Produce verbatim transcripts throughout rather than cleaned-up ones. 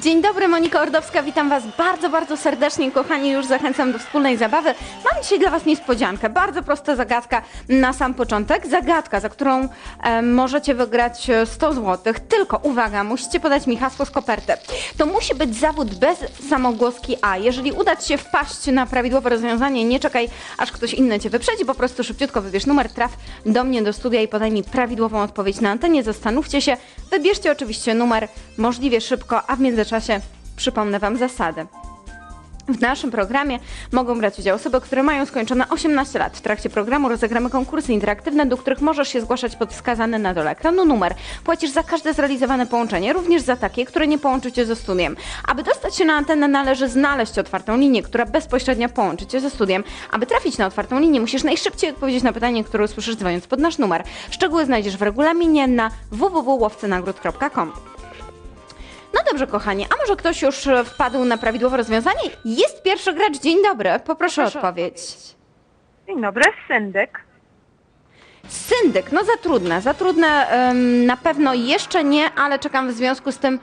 Dzień dobry, Monika Ordowska, witam Was bardzo, bardzo serdecznie, kochani, już zachęcam do wspólnej zabawy. Mam dzisiaj dla Was niespodziankę, bardzo prosta zagadka na sam początek. Zagadka, za którą e, możecie wygrać sto złotych, tylko uwaga, musicie podać mi hasło z koperty. To musi być zawód bez samogłoski A. Jeżeli uda Ci się wpaść na prawidłowe rozwiązanie, nie czekaj, aż ktoś inny Cię wyprzedzi, po prostu szybciutko wybierz numer, traf do mnie do studia i podaj mi prawidłową odpowiedź na antenie. Zastanówcie się, wybierzcie oczywiście numer możliwie szybko, a w międzyczasie przypomnę Wam zasady. W naszym programie mogą brać udział osoby, które mają skończone osiemnaście lat. W trakcie programu rozegramy konkursy interaktywne, do których możesz się zgłaszać pod wskazany na dole ekranu numer. Płacisz za każde zrealizowane połączenie, również za takie, które nie połączy Cię ze studiem. Aby dostać się na antenę, należy znaleźć otwartą linię, która bezpośrednio połączy Cię ze studiem. Aby trafić na otwartą linię, musisz najszybciej odpowiedzieć na pytanie, które usłyszysz dzwoniąc pod nasz numer. Szczegóły znajdziesz w regulaminie na w w w kropka łowcynagród kropka com. No dobrze, kochani, a może ktoś już wpadł na prawidłowe rozwiązanie? Jest pierwszy gracz, dzień dobry, poproszę o odpowiedź. Dzień dobry, syndyk. Syndyk, no za trudne, za trudne, ym, na pewno jeszcze nie, ale czekam w związku z tym.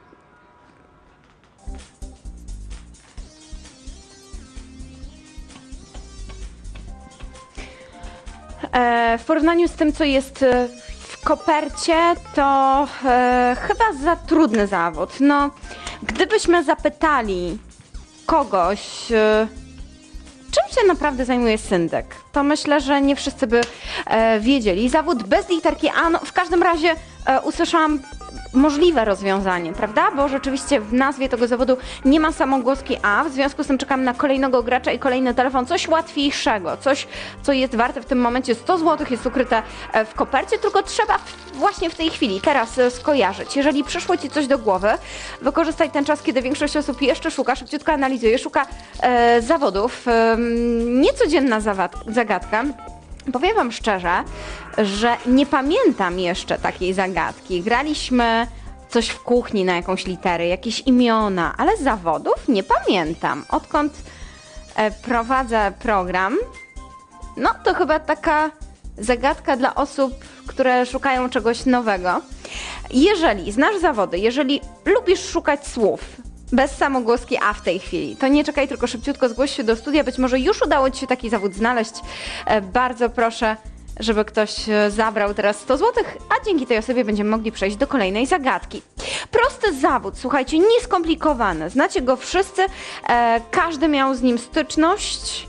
E, w porównaniu z tym, co jest w kopercie, to e, chyba za trudny zawód. No, gdybyśmy zapytali kogoś, e, czym się naprawdę zajmuje syndyk, to myślę, że nie wszyscy by e, wiedzieli. Zawód bez literki A, no w każdym razie e, usłyszałam możliwe rozwiązanie, prawda? Bo rzeczywiście w nazwie tego zawodu nie ma samogłoski A, w związku z tym czekam na kolejnego gracza i kolejny telefon, coś łatwiejszego, coś, co jest warte w tym momencie sto złotych, jest ukryte w kopercie, tylko trzeba właśnie w tej chwili, teraz skojarzyć. Jeżeli przyszło Ci coś do głowy, wykorzystaj ten czas, kiedy większość osób jeszcze szuka, szybciutko analizuje, szuka e, zawodów. E, niecodzienna zagadka. Powiem Wam szczerze, że nie pamiętam jeszcze takiej zagadki. Graliśmy coś w kuchni na jakąś literę, jakieś imiona, ale zawodów nie pamiętam. Odkąd e, prowadzę program, no to chyba taka zagadka dla osób, które szukają czegoś nowego. Jeżeli znasz zawody, jeżeli lubisz szukać słów bez samogłoski A w tej chwili, to nie czekaj, tylko szybciutko zgłoś się do studia. Być może już udało Ci się taki zawód znaleźć. E, bardzo proszę, żeby ktoś zabrał teraz sto złotych, a dzięki tej osobie będziemy mogli przejść do kolejnej zagadki. Prosty zawód, słuchajcie, nieskomplikowany. Znacie go wszyscy, e, każdy miał z nim styczność.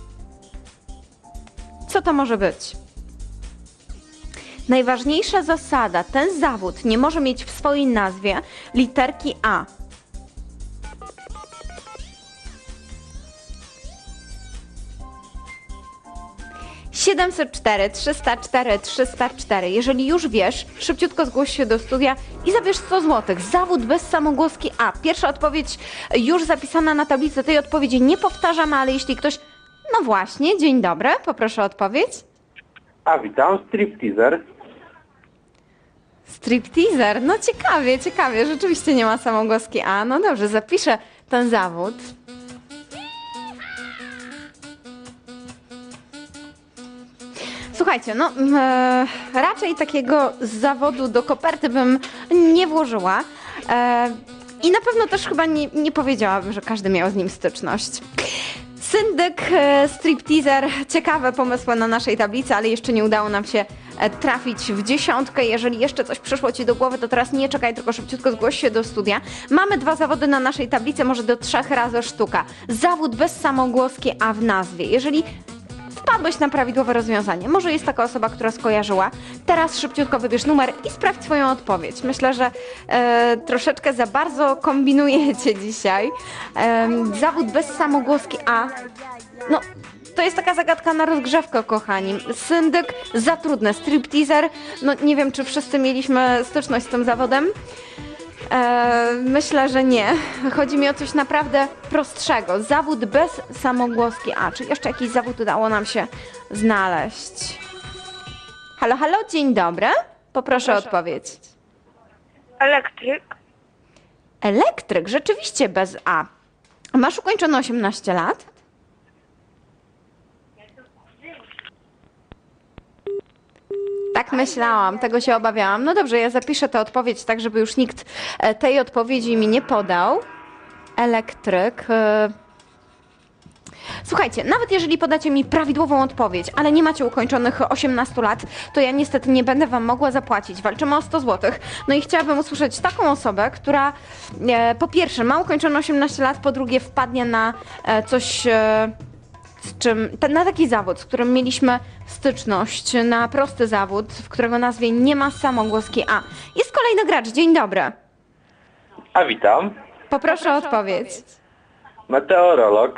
Co to może być? Najważniejsza zasada, ten zawód nie może mieć w swojej nazwie literki A. siedemset cztery, trzysta cztery, trzysta cztery. Jeżeli już wiesz, szybciutko zgłoś się do studia i zabierz sto złotych. Zawód bez samogłoski A. Pierwsza odpowiedź już zapisana na tablicy. Tej odpowiedzi nie powtarzam, ale jeśli ktoś... No właśnie, dzień dobry, poproszę o odpowiedź. A witam, stripteaser. Stripteaser, no ciekawie, ciekawie, rzeczywiście nie ma samogłoski A. No dobrze, zapiszę ten zawód. Słuchajcie, no e, raczej takiego zawodu do koperty bym nie włożyła e, i na pewno też chyba nie, nie powiedziałabym, że każdy miał z nim styczność. Syndyk, e, stripteaser, ciekawe pomysły na naszej tablicy, ale jeszcze nie udało nam się e, trafić w dziesiątkę. Jeżeli jeszcze coś przyszło Ci do głowy, to teraz nie czekaj, tylko szybciutko zgłoś się do studia. Mamy dwa zawody na naszej tablicy, może do trzech razy sztuka. Zawód bez samogłoski A w nazwie. Jeżeli wpadłeś na prawidłowe rozwiązanie. Może jest taka osoba, która skojarzyła. Teraz szybciutko wybierz numer i sprawdź swoją odpowiedź. Myślę, że e, troszeczkę za bardzo kombinujecie dzisiaj. E, zawód bez samogłoski A. No, to jest taka zagadka na rozgrzewkę, kochani. Syndyk, za trudne. Stripteaser, no nie wiem, czy wszyscy mieliśmy styczność z tym zawodem. E, myślę, że nie. Chodzi mi o coś naprawdę prostszego. Zawód bez samogłoski A. Czy jeszcze jakiś zawód udało nam się znaleźć? Halo, halo, dzień dobry. Poproszę Proszę. o odpowiedź. Elektryk. Elektryk, rzeczywiście bez A. Masz ukończone osiemnaście lat? Tak myślałam, tego się obawiałam. No dobrze, ja zapiszę tę odpowiedź tak, żeby już nikt tej odpowiedzi mi nie podał. elektryk. E, Słuchajcie, nawet jeżeli podacie mi prawidłową odpowiedź, ale nie macie ukończonych osiemnastu lat, to ja niestety nie będę wam mogła zapłacić. Walczymy o sto złotych. No i chciałabym usłyszeć taką osobę, która e, po pierwsze ma ukończone osiemnaście lat, po drugie wpadnie na e, coś, e, z czym, te, na taki zawód, z którym mieliśmy styczność, na prosty zawód, w którego nazwie nie ma samogłoski A. Jest kolejny gracz. Dzień dobry. A witam. Poproszę o odpowiedź. Meteorolog.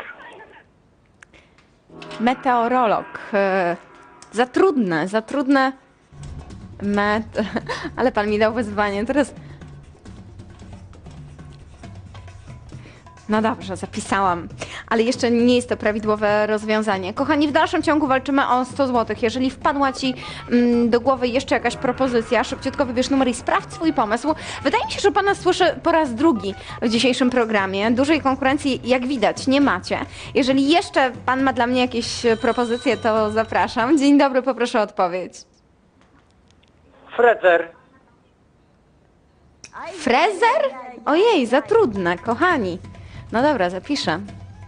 Meteorolog. E, Za trudne, za trudne. Met... Ale pan mi dał wyzwanie. Teraz. No dobrze, zapisałam. Ale jeszcze nie jest to prawidłowe rozwiązanie. Kochani, w dalszym ciągu walczymy o sto złotych. Jeżeli wpadła ci mm, do głowy jeszcze jakaś propozycja, szybciutko wybierz numer i sprawdź swój pomysł. Wydaje mi się, że pana słyszę po raz drugi w dzisiejszym programie. Dużej konkurencji, jak widać, nie macie. Jeżeli jeszcze pan ma dla mnie jakieś propozycje, to zapraszam. Dzień dobry, poproszę o odpowiedź. Frezer. Frezer? Ojej, za trudne, kochani. No dobra, zapiszę.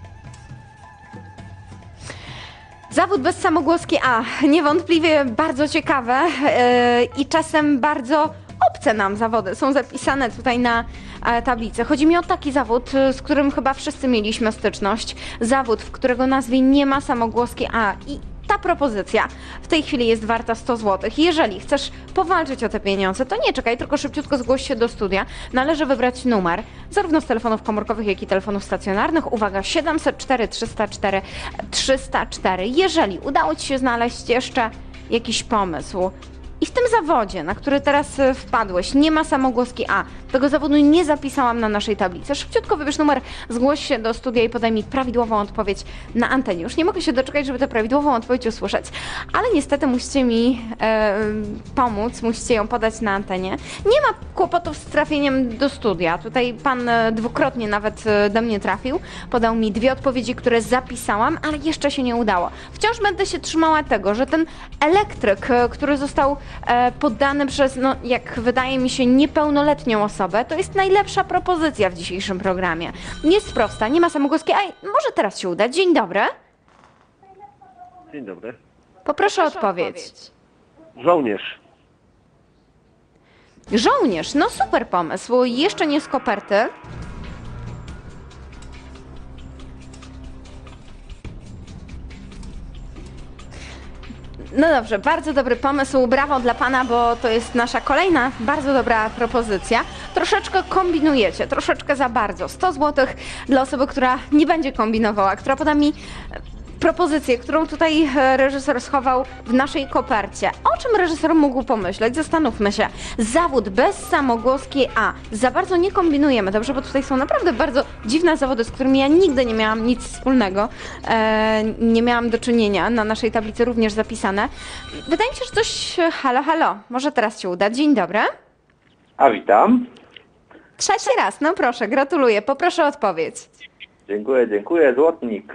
Zawód bez samogłoski A. Niewątpliwie bardzo ciekawe yy, i czasem bardzo obce nam zawody są zapisane tutaj na e, tablicy. Chodzi mi o taki zawód, y, z którym chyba wszyscy mieliśmy styczność. Zawód, w którego nazwie nie ma samogłoski A. I ta propozycja w tej chwili jest warta sto złotych. Jeżeli chcesz powalczyć o te pieniądze, to nie czekaj, tylko szybciutko zgłoś się do studia. Należy wybrać numer, zarówno z telefonów komórkowych, jak i telefonów stacjonarnych. Uwaga, siedemset cztery trzysta cztery trzysta cztery. Jeżeli udało ci się znaleźć jeszcze jakiś pomysł i w tym zawodzie, na który teraz y, wpadłeś, nie ma samogłoski A, tego zawodu nie zapisałam na naszej tablicy, szybciutko wybierz numer, zgłoś się do studia i podaj mi prawidłową odpowiedź na antenie. Już nie mogę się doczekać, żeby tę prawidłową odpowiedź usłyszeć, ale niestety musicie mi e, pomóc, musicie ją podać na antenie. Nie ma kłopotów z trafieniem do studia. Tutaj pan e, dwukrotnie nawet e, do mnie trafił, podał mi dwie odpowiedzi, które zapisałam, ale jeszcze się nie udało. Wciąż będę się trzymała tego, że ten elektryk, e, który został e, poddany przez, no jak wydaje mi się, niepełnoletnią osobę, to jest najlepsza propozycja w dzisiejszym programie. Jest prosta, nie ma samogłoski, a może teraz się uda. Dzień dobry. Dzień dobry. Poproszę o odpowiedź. Żołnierz. Żołnierz, no super pomysł. Jeszcze nie z koperty. No dobrze, bardzo dobry pomysł, brawo dla pana, bo to jest nasza kolejna bardzo dobra propozycja. Troszeczkę kombinujecie, troszeczkę za bardzo. sto złotych dla osoby, która nie będzie kombinowała, która poda mi propozycję, którą tutaj reżyser schował w naszej kopercie. O czym reżyser mógł pomyśleć? Zastanówmy się. Zawód bez samogłoski A. Za bardzo nie kombinujemy, dobrze? Bo tutaj są naprawdę bardzo dziwne zawody, z którymi ja nigdy nie miałam nic wspólnego. E, nie miałam do czynienia. Na naszej tablicy również zapisane. Wydaje mi się, że coś... Halo, halo. Może teraz się uda. Dzień dobry. A witam. Trzeci raz. No proszę, gratuluję. Poproszę o odpowiedź. Dziękuję, dziękuję. Złotnik.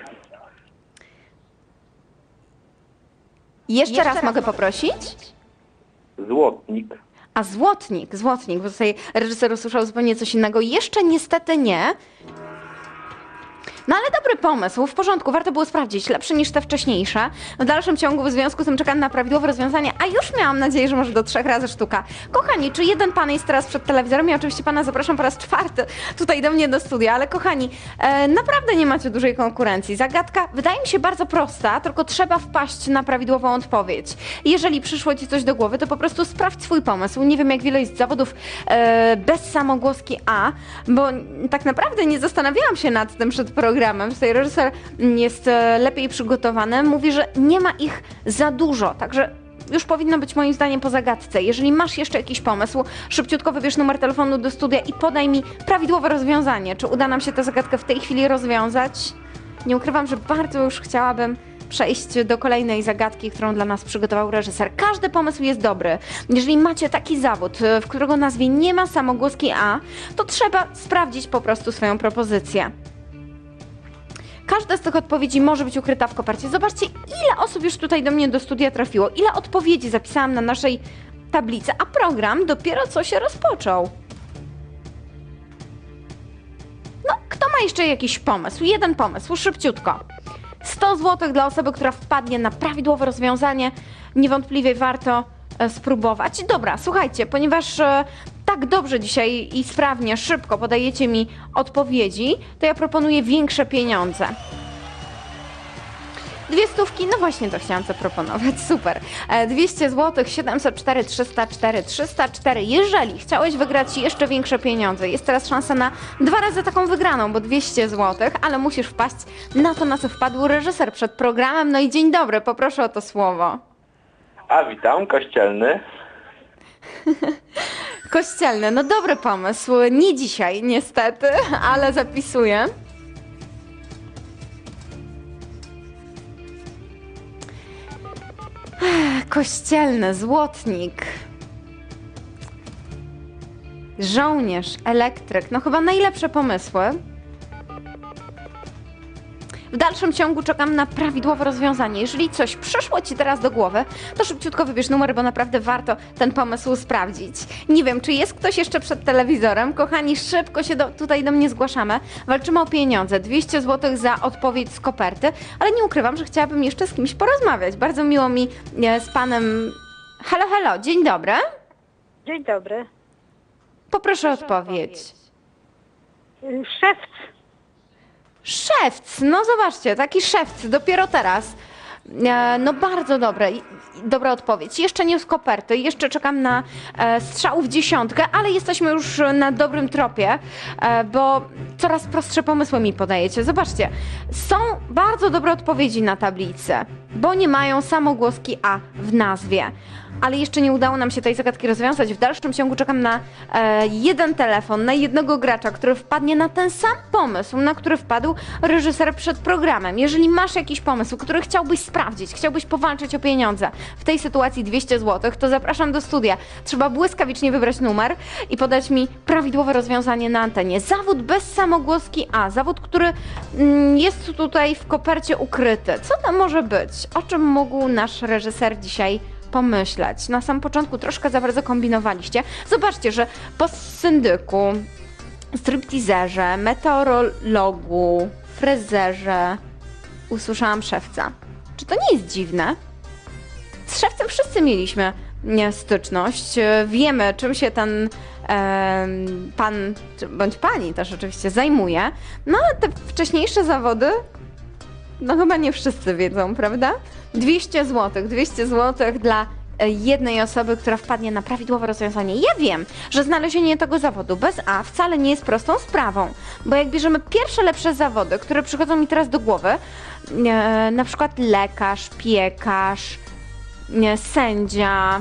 Jeszcze, Jeszcze raz, raz mogę poprosić? Złotnik. A złotnik, złotnik, bo tutaj reżyser usłyszał zupełnie coś innego. Jeszcze niestety nie. No ale dobry pomysł, w porządku, warto było sprawdzić, lepszy niż te wcześniejsze. W dalszym ciągu w związku z tym czekam na prawidłowe rozwiązanie, a już miałam nadzieję, że może do trzech razy sztuka. Kochani, czy jeden pan jest teraz przed telewizorem? Ja oczywiście pana zapraszam po raz czwarty tutaj do mnie do studia, ale kochani, e, naprawdę nie macie dużej konkurencji. Zagadka wydaje mi się bardzo prosta, tylko trzeba wpaść na prawidłową odpowiedź. Jeżeli przyszło ci coś do głowy, to po prostu sprawdź swój pomysł. Nie wiem, jak wiele jest zawodów e, bez samogłoski A, bo tak naprawdę nie zastanawiałam się nad tym przed programem. Tutaj reżyser jest lepiej przygotowany, mówi, że nie ma ich za dużo, także już powinno być moim zdaniem po zagadce. Jeżeli masz jeszcze jakiś pomysł, szybciutko wybierz numer telefonu do studia i podaj mi prawidłowe rozwiązanie. Czy uda nam się tę zagadkę w tej chwili rozwiązać? Nie ukrywam, że bardzo już chciałabym przejść do kolejnej zagadki, którą dla nas przygotował reżyser. Każdy pomysł jest dobry. Jeżeli macie taki zawód, w którego nazwie nie ma samogłoski A, to trzeba sprawdzić po prostu swoją propozycję. Każda z tych odpowiedzi może być ukryta w kopercie. Zobaczcie, ile osób już tutaj do mnie do studia trafiło, ile odpowiedzi zapisałam na naszej tablicy, a program dopiero co się rozpoczął. No, kto ma jeszcze jakiś pomysł, jeden pomysł, szybciutko. sto złotych dla osoby, która wpadnie na prawidłowe rozwiązanie. Niewątpliwie warto e, spróbować. Dobra, słuchajcie, ponieważ e, tak dobrze dzisiaj i sprawnie, szybko podajecie mi odpowiedzi, to ja proponuję większe pieniądze. Dwie stówki, no właśnie to chciałam zaproponować, super. E, dwieście złotych, siedemset cztery, trzysta cztery, trzysta cztery. Jeżeli chciałeś wygrać jeszcze większe pieniądze, jest teraz szansa na dwa razy taką wygraną, bo dwieście złotych, ale musisz wpaść na to, na co wpadł reżyser przed programem. No i dzień dobry, poproszę o to słowo. A witam, Kościelny. Kościelny, no dobry pomysł, nie dzisiaj niestety, ale zapisuję. Kościelny, złotnik, żołnierz, elektryk, no chyba najlepsze pomysły. W dalszym ciągu czekam na prawidłowe rozwiązanie. Jeżeli coś przyszło Ci teraz do głowy, to szybciutko wybierz numer, bo naprawdę warto ten pomysł sprawdzić. Nie wiem, czy jest ktoś jeszcze przed telewizorem? Kochani, szybko się do, tutaj do mnie zgłaszamy. Walczymy o pieniądze. dwieście złotych za odpowiedź z koperty, ale nie ukrywam, że chciałabym jeszcze z kimś porozmawiać. Bardzo miło mi e, z panem... Halo, halo, dzień dobry. Dzień dobry. Poproszę o odpowiedź. Y, Szewc. Szewc, no zobaczcie, taki szewc, dopiero teraz. E, no bardzo dobre, i- i dobra odpowiedź. Jeszcze nie z koperty, jeszcze czekam na e, strzał w dziesiątkę, ale jesteśmy już na dobrym tropie, e, bo coraz prostsze pomysły mi podajecie. Zobaczcie, są bardzo dobre odpowiedzi na tablicy, bo nie mają samogłoski A w nazwie. Ale jeszcze nie udało nam się tej zagadki rozwiązać. W dalszym ciągu czekam na e, jeden telefon, na jednego gracza, który wpadnie na ten sam pomysł, na który wpadł reżyser przed programem. Jeżeli masz jakiś pomysł, który chciałbyś sprawdzić, chciałbyś powalczyć o pieniądze, w tej sytuacji dwieście złotych, to zapraszam do studia. Trzeba błyskawicznie wybrać numer i podać mi prawidłowe rozwiązanie na antenie. Zawód bez samogłoski A, zawód, który mm, jest tutaj w kopercie ukryty. Co tam może być? O czym mógł nasz reżyser dzisiaj pomyśleć? Na samym początku troszkę za bardzo kombinowaliście. Zobaczcie, że po syndyku, striptizerze, meteorologu, frezerze usłyszałam szewca. Czy to nie jest dziwne? Z szewcem wszyscy mieliśmy nie, styczność. E, Wiemy, czym się ten e, pan, czy- bądź pani też oczywiście zajmuje. No ale te wcześniejsze zawody, no chyba nie wszyscy wiedzą, prawda? dwieście złotych, dwieście złotych dla e, jednej osoby, która wpadnie na prawidłowe rozwiązanie. Ja wiem, że znalezienie tego zawodu bez A wcale nie jest prostą sprawą, bo jak bierzemy pierwsze lepsze zawody, które przychodzą mi teraz do głowy, e, na przykład lekarz, piekarz, nie, sędzia,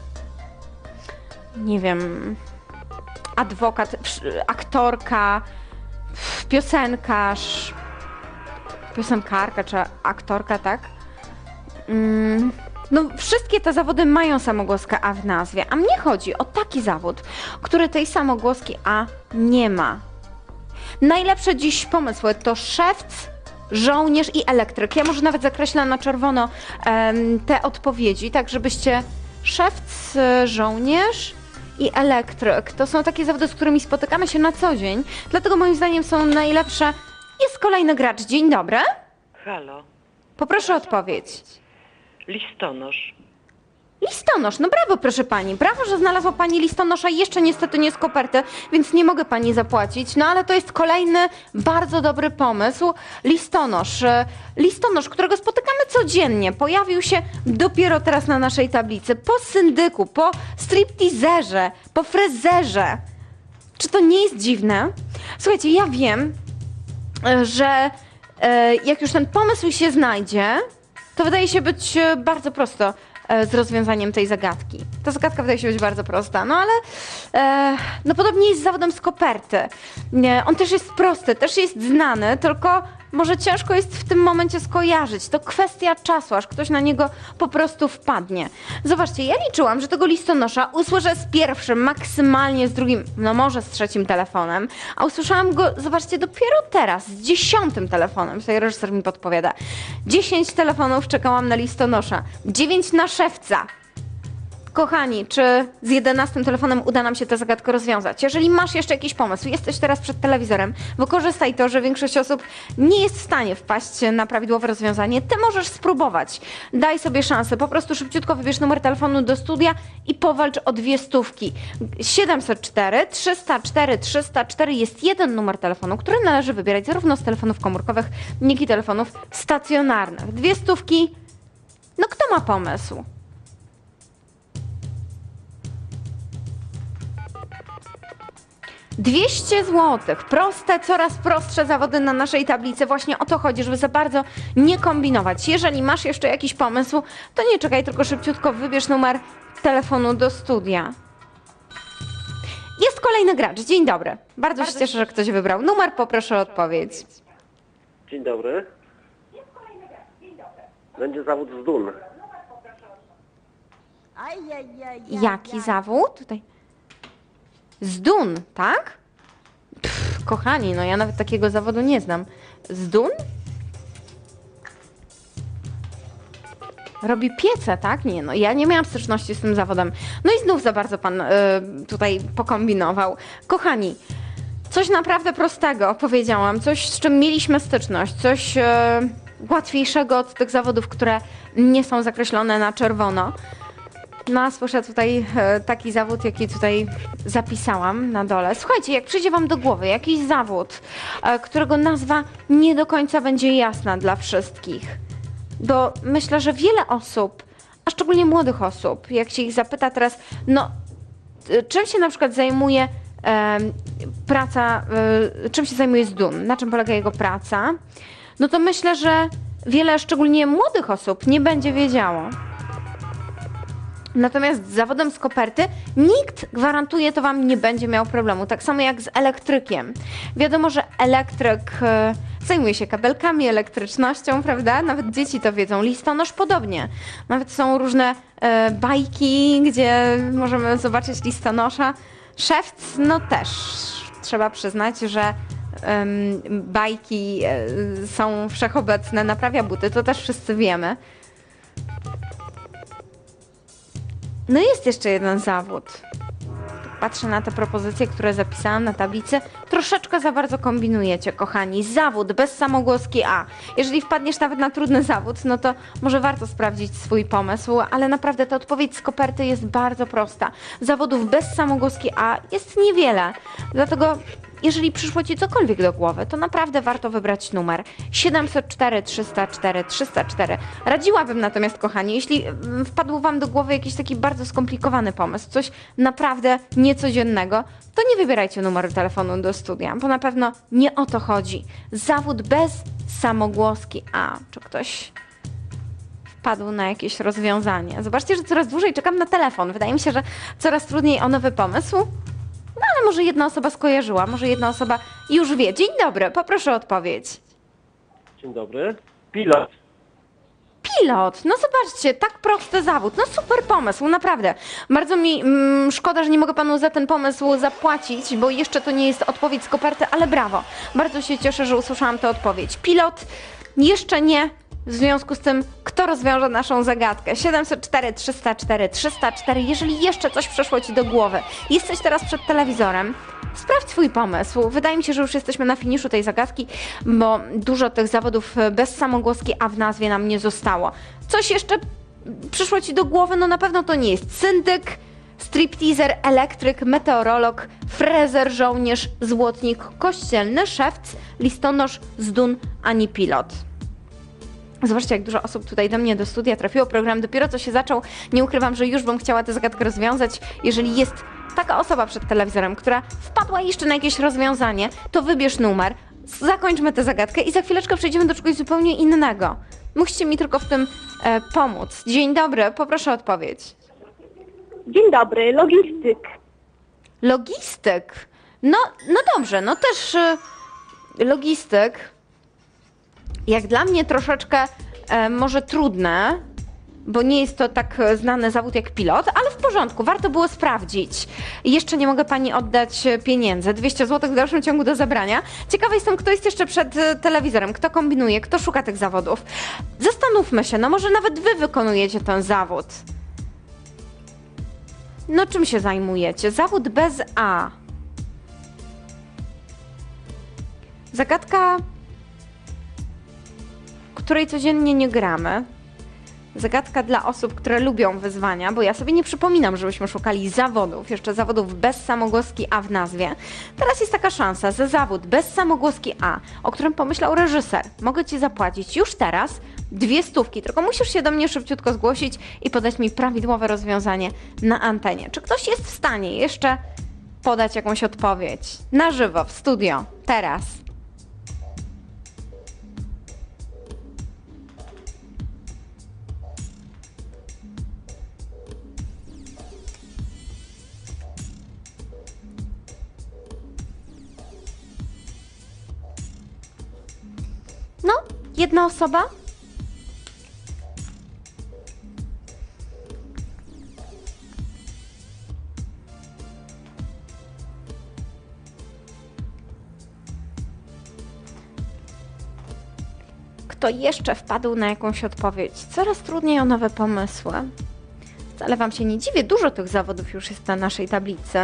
nie wiem, adwokat, psz- aktorka, pf, piosenkarz, piosenkarka czy aktorka, tak? Mm, no wszystkie te zawody mają samogłoskę A w nazwie, a mnie chodzi o taki zawód, który tej samogłoski A nie ma. Najlepsze dziś pomysły to szewc, żołnierz i elektryk. Ja może nawet zakreślę na czerwono em, te odpowiedzi, tak żebyście szewc, y, żołnierz i elektryk. To są takie zawody, z którymi spotykamy się na co dzień, dlatego moim zdaniem są najlepsze. Jest kolejny gracz. Dzień dobry. Halo, Poproszę o odpowiedź. listonosz. Listonosz, no brawo proszę pani, brawo, że znalazła pani listonosza, jeszcze niestety nie z koperty, więc nie mogę pani zapłacić, no ale to jest kolejny bardzo dobry pomysł. Listonosz, e, listonosz, którego spotykamy codziennie, pojawił się dopiero teraz na naszej tablicy, po syndyku, po striptizerze, po frezerze. Czy to nie jest dziwne? Słuchajcie, ja wiem, e, że e, jak już ten pomysł się znajdzie, to wydaje się być e, bardzo prosto e, z rozwiązaniem tej zagadki. Ta zagadka wydaje się być bardzo prosta, no ale e, no podobnie jest z zawodem z koperty. Nie, on też jest prosty, też jest znany, tylko może ciężko jest w tym momencie skojarzyć. To kwestia czasu, aż ktoś na niego po prostu wpadnie. Zobaczcie, ja liczyłam, że tego listonosza usłyszę z pierwszym, maksymalnie z drugim, no może z trzecim telefonem, a usłyszałam go, zobaczcie, dopiero teraz, z dziesiątym telefonem. Tutaj reżyser mi podpowiada. Dziesięć telefonów czekałam na listonosza, dziewięć na szewca. Kochani, czy z jedenastym telefonem uda nam się tę zagadkę rozwiązać? Jeżeli masz jeszcze jakiś pomysł, jesteś teraz przed telewizorem, wykorzystaj to, że większość osób nie jest w stanie wpaść na prawidłowe rozwiązanie. Ty możesz spróbować. Daj sobie szansę. Po prostu szybciutko wybierz numer telefonu do studia i powalcz o dwie stówki. siedemset cztery, trzysta cztery, trzysta cztery jest jeden numer telefonu, który należy wybierać zarówno z telefonów komórkowych, jak i telefonów stacjonarnych. Dwie stówki. No kto ma pomysł? dwieście złotych. Proste, coraz prostsze zawody na naszej tablicy. Właśnie o to chodzi, żeby za bardzo nie kombinować. Jeżeli masz jeszcze jakiś pomysł, to nie czekaj, tylko szybciutko wybierz numer telefonu do studia. Jest kolejny gracz. Dzień dobry. Bardzo, bardzo się cieszę, że ktoś wybrał numer. Poproszę o odpowiedź. Dzień dobry. Będzie zawód z dun. Jaki zawód? Tutaj. Z dun, tak? Pff, kochani, no ja nawet takiego zawodu nie znam. Z dun? Robi piece, tak? Nie, no ja nie miałam styczności z tym zawodem. No i znów za bardzo pan y, tutaj pokombinował. Kochani, coś naprawdę prostego powiedziałam, coś z czym mieliśmy styczność, coś y, łatwiejszego od tych zawodów, które nie są zakreślone na czerwono. No a słyszę tutaj e, taki zawód, jaki tutaj zapisałam na dole. Słuchajcie, jak przyjdzie wam do głowy jakiś zawód, e, którego nazwa nie do końca będzie jasna dla wszystkich, bo myślę, że wiele osób, a szczególnie młodych osób, jak się ich zapyta teraz, no e, czym się na przykład zajmuje e, praca, e, czym się zajmuje z dun, na czym polega jego praca, no to myślę, że wiele, szczególnie młodych osób, nie będzie wiedziało. Natomiast z zawodem z koperty nikt, gwarantuje, to wam nie będzie miał problemu. Tak samo jak z elektrykiem. Wiadomo, że elektryk e, zajmuje się kabelkami, elektrycznością, prawda? Nawet dzieci to wiedzą. Listonosz podobnie. Nawet są różne e, bajki, gdzie możemy zobaczyć listonosza. Szewc, no też. Trzeba przyznać, że em, bajki e, są wszechobecne. Naprawia buty, to też wszyscy wiemy. No jest jeszcze jeden zawód. Patrzę na te propozycje, które zapisałam na tablicy. Troszeczkę za bardzo kombinujecie, kochani. Zawód bez samogłoski A. Jeżeli wpadniesz nawet na trudny zawód, no to może warto sprawdzić swój pomysł, ale naprawdę ta odpowiedź z koperty jest bardzo prosta. Zawodów bez samogłoski A jest niewiele. Dlatego jeżeli przyszło ci cokolwiek do głowy, to naprawdę warto wybrać numer siedemset cztery, trzysta cztery, trzysta cztery. Radziłabym natomiast, kochani, jeśli wpadł wam do głowy jakiś taki bardzo skomplikowany pomysł, coś naprawdę niecodziennego, to nie wybierajcie numeru telefonu do studia, bo na pewno nie o to chodzi. Zawód bez samogłoski A. Czy ktoś wpadł na jakieś rozwiązanie? Zobaczcie, że coraz dłużej czekam na telefon. Wydaje mi się, że coraz trudniej o nowy pomysł. No ale może jedna osoba skojarzyła, może jedna osoba już wie. Dzień dobry, poproszę o odpowiedź. Dzień dobry. Pilot. Pilot, no zobaczcie, tak prosty zawód, no super pomysł, naprawdę. Bardzo mi mm, szkoda, że nie mogę panu za ten pomysł zapłacić, bo jeszcze to nie jest odpowiedź z koperty, ale brawo. Bardzo się cieszę, że usłyszałam tę odpowiedź. Pilot, jeszcze nie. W związku z tym, kto rozwiąże naszą zagadkę? siedemset cztery, trzysta cztery, trzysta cztery. Jeżeli jeszcze coś przeszło ci do głowy, jesteś teraz przed telewizorem, sprawdź swój pomysł. Wydaje mi się, że już jesteśmy na finiszu tej zagadki, bo dużo tych zawodów bez samogłoski A w nazwie nam nie zostało. Coś jeszcze przyszło ci do głowy? No na pewno to nie jest syndyk, stripteaser, elektryk, meteorolog, frezer, żołnierz, złotnik, kościelny, szewc, listonosz, zdun, ani pilot. Zobaczcie, jak dużo osób tutaj do mnie do studia trafiło. Program dopiero co się zaczął. Nie ukrywam, że już bym chciała tę zagadkę rozwiązać. Jeżeli jest taka osoba przed telewizorem, która wpadła jeszcze na jakieś rozwiązanie, to wybierz numer, zakończmy tę zagadkę i za chwileczkę przejdziemy do czegoś zupełnie innego. Musicie mi tylko w tym e, pomóc. Dzień dobry, poproszę o odpowiedź. Dzień dobry, logistyk. Logistyk. No, no dobrze, no też e, logistyk. Jak dla mnie troszeczkę e, może trudne, bo nie jest to tak znany zawód jak pilot, ale w porządku, warto było sprawdzić. Jeszcze nie mogę pani oddać pieniędzy, dwieście złotych w dalszym ciągu do zabrania. Ciekawa jestem, kto jest jeszcze przed telewizorem, kto kombinuje, kto szuka tych zawodów. Zastanówmy się, no może nawet wy wykonujecie ten zawód. No czym się zajmujecie? Zawód bez A. Zagadka, której codziennie nie gramy. Zagadka dla osób, które lubią wyzwania, bo ja sobie nie przypominam, żebyśmy szukali zawodów, jeszcze zawodów bez samogłoski A w nazwie. Teraz jest taka szansa, za zawód bez samogłoski A, o którym pomyślał reżyser, mogę Ci zapłacić już teraz dwie stówki, tylko musisz się do mnie szybciutko zgłosić i podać mi prawidłowe rozwiązanie na antenie. Czy ktoś jest w stanie jeszcze podać jakąś odpowiedź? Na żywo, w studio, teraz. No, jedna osoba? Kto jeszcze wpadł na jakąś odpowiedź? Coraz trudniej o nowe pomysły. Wcale Wam się nie dziwię, dużo tych zawodów już jest na naszej tablicy.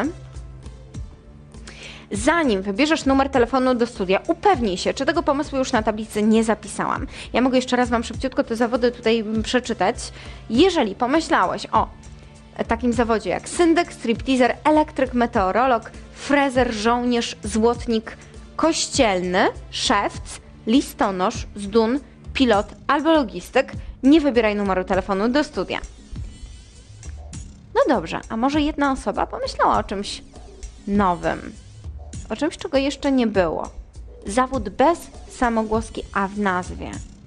Zanim wybierzesz numer telefonu do studia, upewnij się, czy tego pomysłu już na tablicy nie zapisałam. Ja mogę jeszcze raz Wam szybciutko te zawody tutaj przeczytać. Jeżeli pomyślałeś o takim zawodzie jak syndyk, stripteaser, elektryk, meteorolog, frezer, żołnierz, złotnik, kościelny, szewc, listonosz, zdun, pilot albo logistyk, nie wybieraj numeru telefonu do studia. No dobrze, a może jedna osoba pomyślała o czymś nowym? O czymś, czego jeszcze nie było. Zawód bez samogłoski A w nazwie.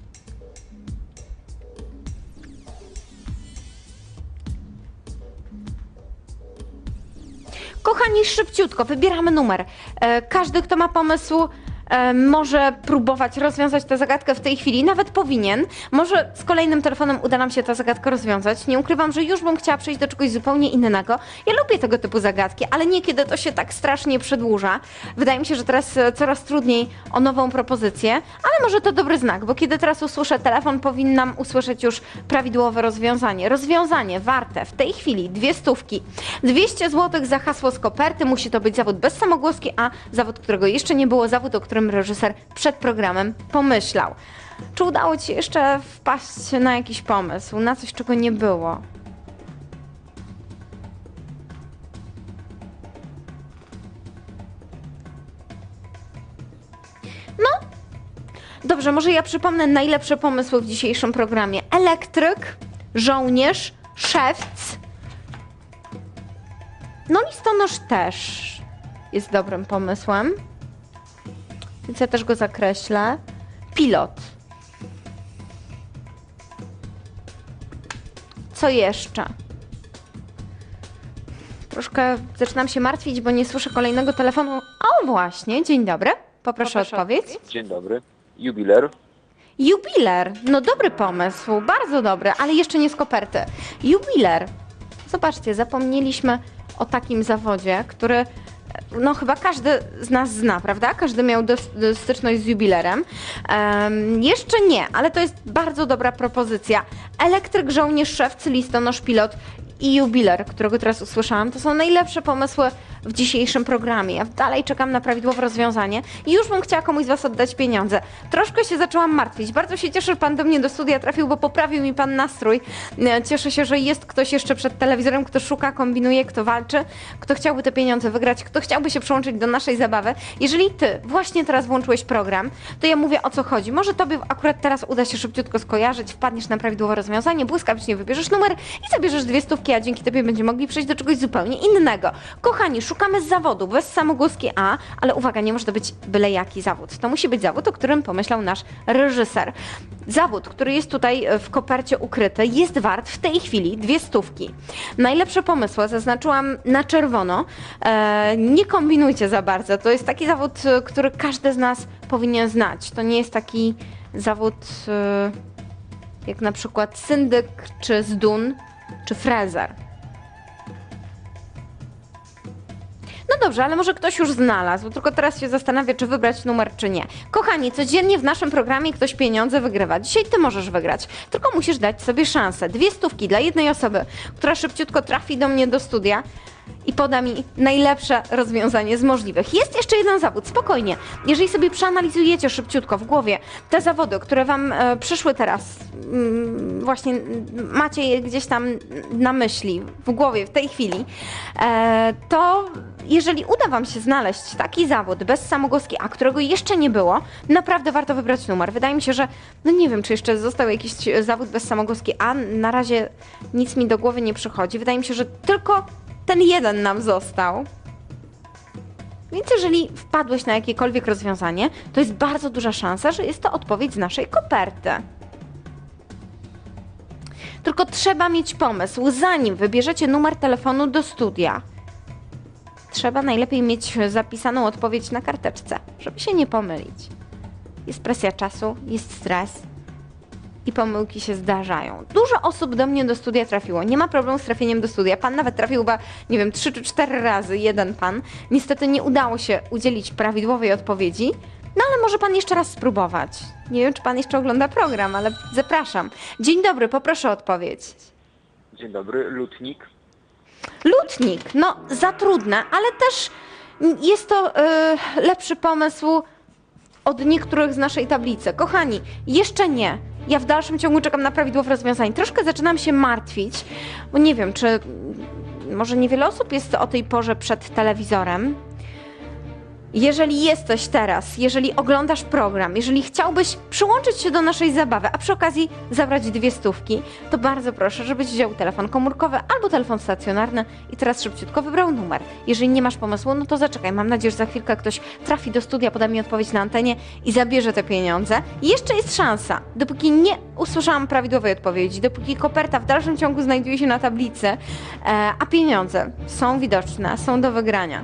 Kochani, szybciutko, wybieramy numer. E, każdy, kto ma pomysł, e, może próbować rozwiązać tę zagadkę w tej chwili, nawet powinien. Może z kolejnym telefonem uda nam się tę zagadkę rozwiązać. Nie ukrywam, że już bym chciała przejść do czegoś zupełnie innego. Ja lubię tego typu zagadki, ale niekiedy to się tak strasznie przedłuża. Wydaje mi się, że teraz e, coraz trudniej o nową propozycję, ale może to dobry znak, bo kiedy teraz usłyszę telefon, powinnam usłyszeć już prawidłowe rozwiązanie. Rozwiązanie warte w tej chwili dwie stówki. dwieście złotych za hasło z koperty. Musi to być zawód bez samogłoski A, zawód, którego jeszcze nie było, zawód, o którym reżyser przed programem pomyślał. Czy udało Ci się jeszcze wpaść na jakiś pomysł, na coś, czego nie było? No, dobrze, może ja przypomnę najlepsze pomysły w dzisiejszym programie. Elektryk, żołnierz, szewc. No listonosz też jest dobrym pomysłem. Więc ja też go zakreślę. Pilot. Co jeszcze? Troszkę zaczynam się martwić, bo nie słyszę kolejnego telefonu. O właśnie, dzień dobry. Poproszę o odpowiedź. Dzień dobry. Jubiler. Jubiler. No dobry pomysł, bardzo dobry, ale jeszcze nie z koperty. Jubiler. Zobaczcie, zapomnieliśmy o takim zawodzie, który no chyba każdy z nas zna, prawda? Każdy miał do, do styczność z jubilerem. Um, jeszcze nie, ale to jest bardzo dobra propozycja. Elektryk, żołnierz, szewc, listonosz, pilot i jubiler, którego teraz usłyszałam, to są najlepsze pomysły w dzisiejszym programie. Ja dalej czekam na prawidłowe rozwiązanie i już bym chciała komuś z Was oddać pieniądze. Troszkę się zaczęłam martwić. Bardzo się cieszę, że Pan do mnie do studia trafił, bo poprawił mi Pan nastrój. Cieszę się, że jest ktoś jeszcze przed telewizorem, kto szuka, kombinuje, kto walczy, kto chciałby te pieniądze wygrać, kto chciałby się przyłączyć do naszej zabawy. Jeżeli Ty właśnie teraz włączyłeś program, to ja mówię, o co chodzi. Może Tobie akurat teraz uda się szybciutko skojarzyć, wpadniesz na prawidłowe rozwiązanie, błyskawicznie wybierzesz numer i zabierzesz dwie stówki, a dzięki Tobie będziemy mogli przejść do czegoś zupełnie innego. Kochani, szukamy zawodu bez samogłoski A, ale uwaga, nie może to być byle jaki zawód. To musi być zawód, o którym pomyślał nasz reżyser. Zawód, który jest tutaj w kopercie ukryty, jest wart w tej chwili dwie stówki. Najlepsze pomysły zaznaczyłam na czerwono. E, nie kombinujcie za bardzo. To jest taki zawód, który każdy z nas powinien znać. To nie jest taki zawód e, jak na przykład syndyk, czy zdun, czy frezer. No No dobrze, ale może ktoś już znalazł, tylko teraz się zastanawia, czy wybrać numer, czy nie. Kochani, codziennie w naszym programie ktoś pieniądze wygrywa. Dzisiaj ty możesz wygrać, tylko musisz dać sobie szansę. Dwie stówki dla jednej osoby, która szybciutko trafi do mnie do studia i poda mi najlepsze rozwiązanie z możliwych. Jest jeszcze jeden zawód, spokojnie. Jeżeli sobie przeanalizujecie szybciutko w głowie te zawody, które wam e, przyszły teraz, mm, właśnie macie je gdzieś tam na myśli, w głowie, w tej chwili, e, to jeżeli uda wam się znaleźć taki zawód bez samogłoski A, którego jeszcze nie było, naprawdę warto wybrać numer. Wydaje mi się, że, no nie wiem, czy jeszcze został jakiś zawód bez samogłoski A, na razie nic mi do głowy nie przychodzi. Wydaje mi się, że tylko ten jeden nam został. Więc jeżeli wpadłeś na jakiekolwiek rozwiązanie, to jest bardzo duża szansa, że jest to odpowiedź z naszej koperty. Tylko trzeba mieć pomysł, zanim wybierzecie numer telefonu do studia. Trzeba najlepiej mieć zapisaną odpowiedź na karteczce, żeby się nie pomylić. Jest presja czasu, jest stres i pomyłki się zdarzają. Dużo osób do mnie do studia trafiło. Nie ma problemu z trafieniem do studia. Pan nawet trafił chyba, nie wiem, trzy czy cztery razy, jeden pan. Niestety nie udało się udzielić prawidłowej odpowiedzi, no ale może pan jeszcze raz spróbować. Nie wiem, czy pan jeszcze ogląda program, ale zapraszam. Dzień dobry, poproszę o odpowiedź. Dzień dobry, lutnik. Lutnik, no za trudne, ale też jest to yy, lepszy pomysł od niektórych z naszej tablicy. Kochani, jeszcze nie. Ja w dalszym ciągu czekam na prawidłowe rozwiązanie. Troszkę zaczynam się martwić, bo nie wiem, czy może niewiele osób jest o tej porze przed telewizorem. Jeżeli jesteś teraz, jeżeli oglądasz program, jeżeli chciałbyś przyłączyć się do naszej zabawy, a przy okazji zabrać dwie stówki, to bardzo proszę, żebyś wziął telefon komórkowy albo telefon stacjonarny i teraz szybciutko wybrał numer. Jeżeli nie masz pomysłu, no to zaczekaj. Mam nadzieję, że za chwilkę ktoś trafi do studia, poda mi odpowiedź na antenie i zabierze te pieniądze. I jeszcze jest szansa, dopóki nie usłyszałam prawidłowej odpowiedzi, dopóki koperta w dalszym ciągu znajduje się na tablicy, e, a pieniądze są widoczne, są do wygrania.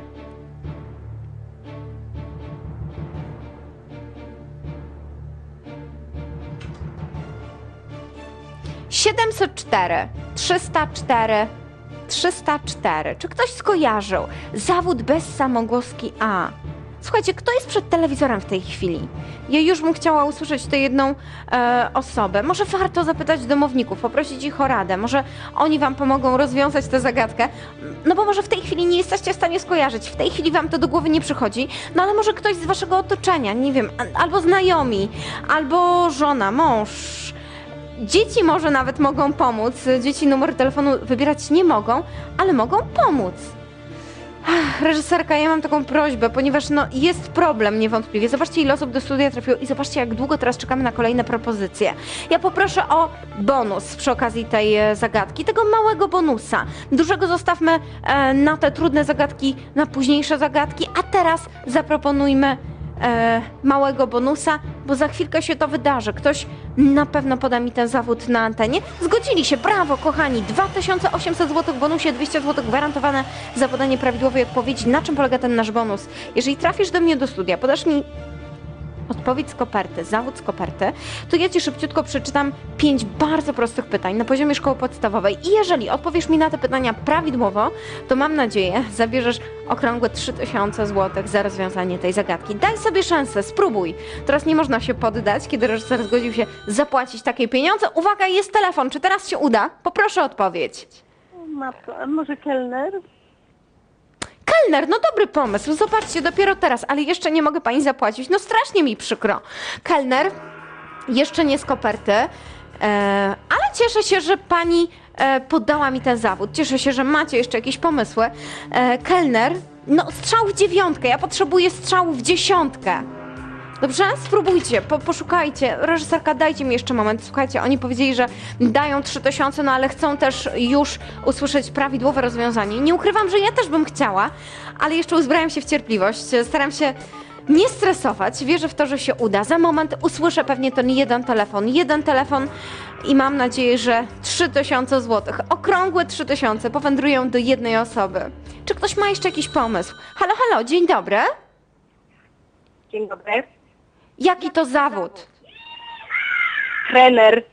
siedemset cztery, trzysta cztery, trzysta cztery. Czy ktoś skojarzył zawód bez samogłoski A? Słuchajcie, kto jest przed telewizorem w tej chwili? Ja już bym chciała usłyszeć tę jedną e, osobę. Może warto zapytać domowników, poprosić ich o radę. Może oni wam pomogą rozwiązać tę zagadkę. No bo może w tej chwili nie jesteście w stanie skojarzyć. W tej chwili wam to do głowy nie przychodzi. No ale może ktoś z waszego otoczenia, nie wiem, albo znajomi, albo żona, mąż. Dzieci może nawet mogą pomóc. Dzieci numer telefonu wybierać nie mogą, ale mogą pomóc. Ach, reżyserka, ja mam taką prośbę, ponieważ no, jest problem niewątpliwie. Zobaczcie, ile osób do studia trafiło i zobaczcie, jak długo teraz czekamy na kolejne propozycje. Ja poproszę o bonus przy okazji tej e, zagadki, tego małego bonusa. Dużego zostawmy e, na te trudne zagadki, na późniejsze zagadki, a teraz zaproponujmy E, małego bonusa, bo za chwilkę się to wydarzy. Ktoś na pewno poda mi ten zawód na antenie. Zgodzili się, brawo kochani, dwa tysiące osiemset złotych w bonusie, dwieście złotych gwarantowane za podanie prawidłowej odpowiedzi. Na czym polega ten nasz bonus? Jeżeli trafisz do mnie do studia, podasz mi odpowiedź z koperty, zawód z koperty, to ja ci szybciutko przeczytam pięć bardzo prostych pytań na poziomie szkoły podstawowej i jeżeli odpowiesz mi na te pytania prawidłowo, to mam nadzieję, zabierzesz okrągłe trzy tysiące złotych za rozwiązanie tej zagadki. Daj sobie szansę, spróbuj. Teraz nie można się poddać, kiedy reżyser zgodził się zapłacić takie pieniądze. Uwaga, jest telefon. Czy teraz się uda? Poproszę o odpowiedź. Matko, a może kelner? Kelner, no dobry pomysł, zobaczcie, dopiero teraz, ale jeszcze nie mogę pani zapłacić, no strasznie mi przykro. Kelner, jeszcze nie z koperty, e, ale cieszę się, że pani e, podała mi ten zawód, cieszę się, że macie jeszcze jakieś pomysły. E, kelner, no strzał w dziewiątkę, ja potrzebuję strzału w dziesiątkę. Dobrze? Spróbujcie, po, poszukajcie. Reżyserka, dajcie mi jeszcze moment. Słuchajcie, oni powiedzieli, że dają trzy tysiące, no ale chcą też już usłyszeć prawidłowe rozwiązanie. Nie ukrywam, że ja też bym chciała, ale jeszcze uzbrajam się w cierpliwość. Staram się nie stresować. Wierzę w to, że się uda. Za moment usłyszę pewnie ten jeden telefon. Jeden telefon i mam nadzieję, że trzy tysiące złotych, okrągłe trzy tysiące powędrują do jednej osoby. Czy ktoś ma jeszcze jakiś pomysł? Halo, halo, dzień dobry. Dzień dobry. Jaki to zawód? Trener.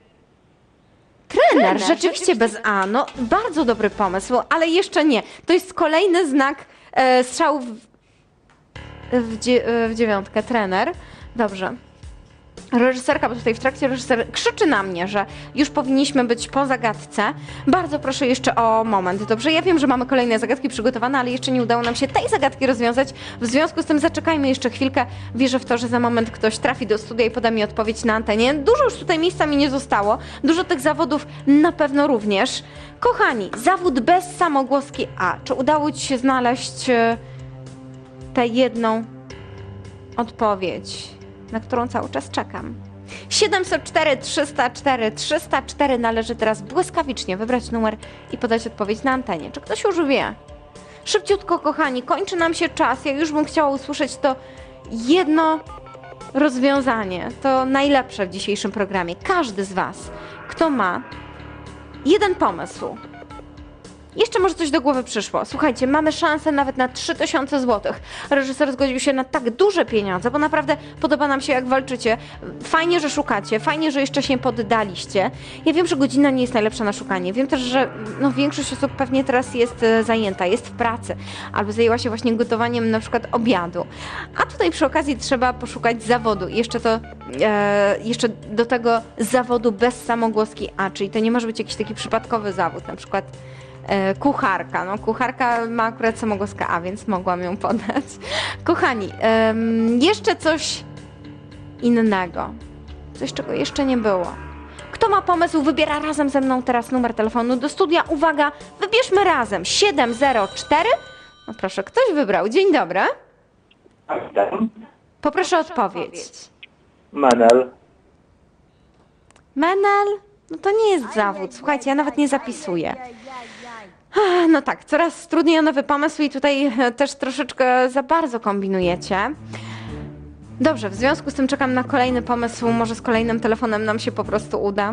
Trener, rzeczywiście bez A. No, bardzo dobry pomysł, ale jeszcze nie. To jest kolejny znak E, strzał w, w, dzie, w dziewiątkę, trener. Dobrze. Reżyserka, bo tutaj w trakcie reżyser krzyczy na mnie, że już powinniśmy być po zagadce. Bardzo proszę jeszcze o moment, dobrze? Ja wiem, że mamy kolejne zagadki przygotowane, ale jeszcze nie udało nam się tej zagadki rozwiązać. W związku z tym zaczekajmy jeszcze chwilkę. Wierzę w to, że za moment ktoś trafi do studia i poda mi odpowiedź na antenie. Dużo już tutaj miejsca mi nie zostało. Dużo tych zawodów na pewno również. Kochani, zawód bez samogłoski A. Czy udało Ci się znaleźć e, tę jedną odpowiedź, na którą cały czas czekam? siedemset cztery, trzysta cztery, trzysta cztery. Należy teraz błyskawicznie wybrać numer i podać odpowiedź na antenie. Czy ktoś już wie? Szybciutko, kochani, kończy nam się czas. Ja już bym chciała usłyszeć to jedno rozwiązanie. To najlepsze w dzisiejszym programie. Każdy z Was, kto ma jeden pomysł, jeszcze może coś do głowy przyszło. Słuchajcie, mamy szansę nawet na trzy tysiące złotych. Reżyser zgodził się na tak duże pieniądze, bo naprawdę podoba nam się, jak walczycie. Fajnie, że szukacie, fajnie, że jeszcze się poddaliście. Ja wiem, że godzina nie jest najlepsza na szukanie. Wiem też, że no, większość osób pewnie teraz jest e, zajęta, jest w pracy, albo zajęła się właśnie gotowaniem na przykład obiadu. A tutaj przy okazji trzeba poszukać zawodu. I jeszcze to, e, jeszcze do tego zawodu bez samogłoski A, czyli to nie może być jakiś taki przypadkowy zawód, na przykład kucharka. No, kucharka ma akurat samogłoskę A, więc mogłam ją podać. Kochani, um, jeszcze coś innego. Coś, czego jeszcze nie było. Kto ma pomysł, wybiera razem ze mną teraz numer telefonu do studia. Uwaga, wybierzmy razem. siedem zero cztery. No proszę, ktoś wybrał. Dzień dobry. Witam. Poproszę o odpowiedź. Menel. Menel? No to nie jest zawód. Słuchajcie, ja nawet nie zapisuję. No tak, coraz trudniej o nowy pomysł i tutaj też troszeczkę za bardzo kombinujecie. Dobrze, w związku z tym czekam na kolejny pomysł, może z kolejnym telefonem nam się po prostu uda.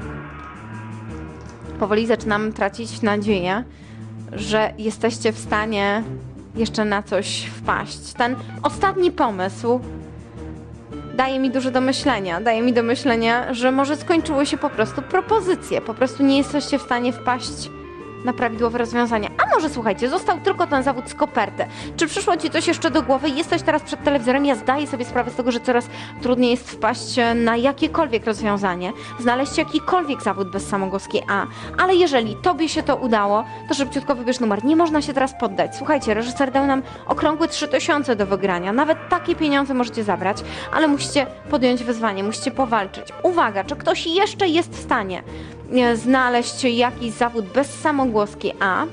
Powoli zaczynam tracić nadzieję, że jesteście w stanie jeszcze na coś wpaść. Ten ostatni pomysł daje mi dużo do myślenia. Daje mi do myślenia, że może skończyły się po prostu propozycje. Po prostu nie jesteście w stanie wpaść na prawidłowe rozwiązania. A może słuchajcie, został tylko ten zawód z koperty. Czy przyszło Ci coś jeszcze do głowy? Jesteś teraz przed telewizorem, ja zdaję sobie sprawę z tego, że coraz trudniej jest wpaść na jakiekolwiek rozwiązanie, znaleźć jakikolwiek zawód bez samogłoski A. Ale jeżeli Tobie się to udało, to szybciutko wybierz numer. Nie można się teraz poddać. Słuchajcie, reżyser dał nam okrągłe trzy tysiące do wygrania. Nawet takie pieniądze możecie zabrać, ale musicie podjąć wyzwanie, musicie powalczyć. Uwaga, czy ktoś jeszcze jest w stanie znaleźć jakiś zawód bez samogłoski A?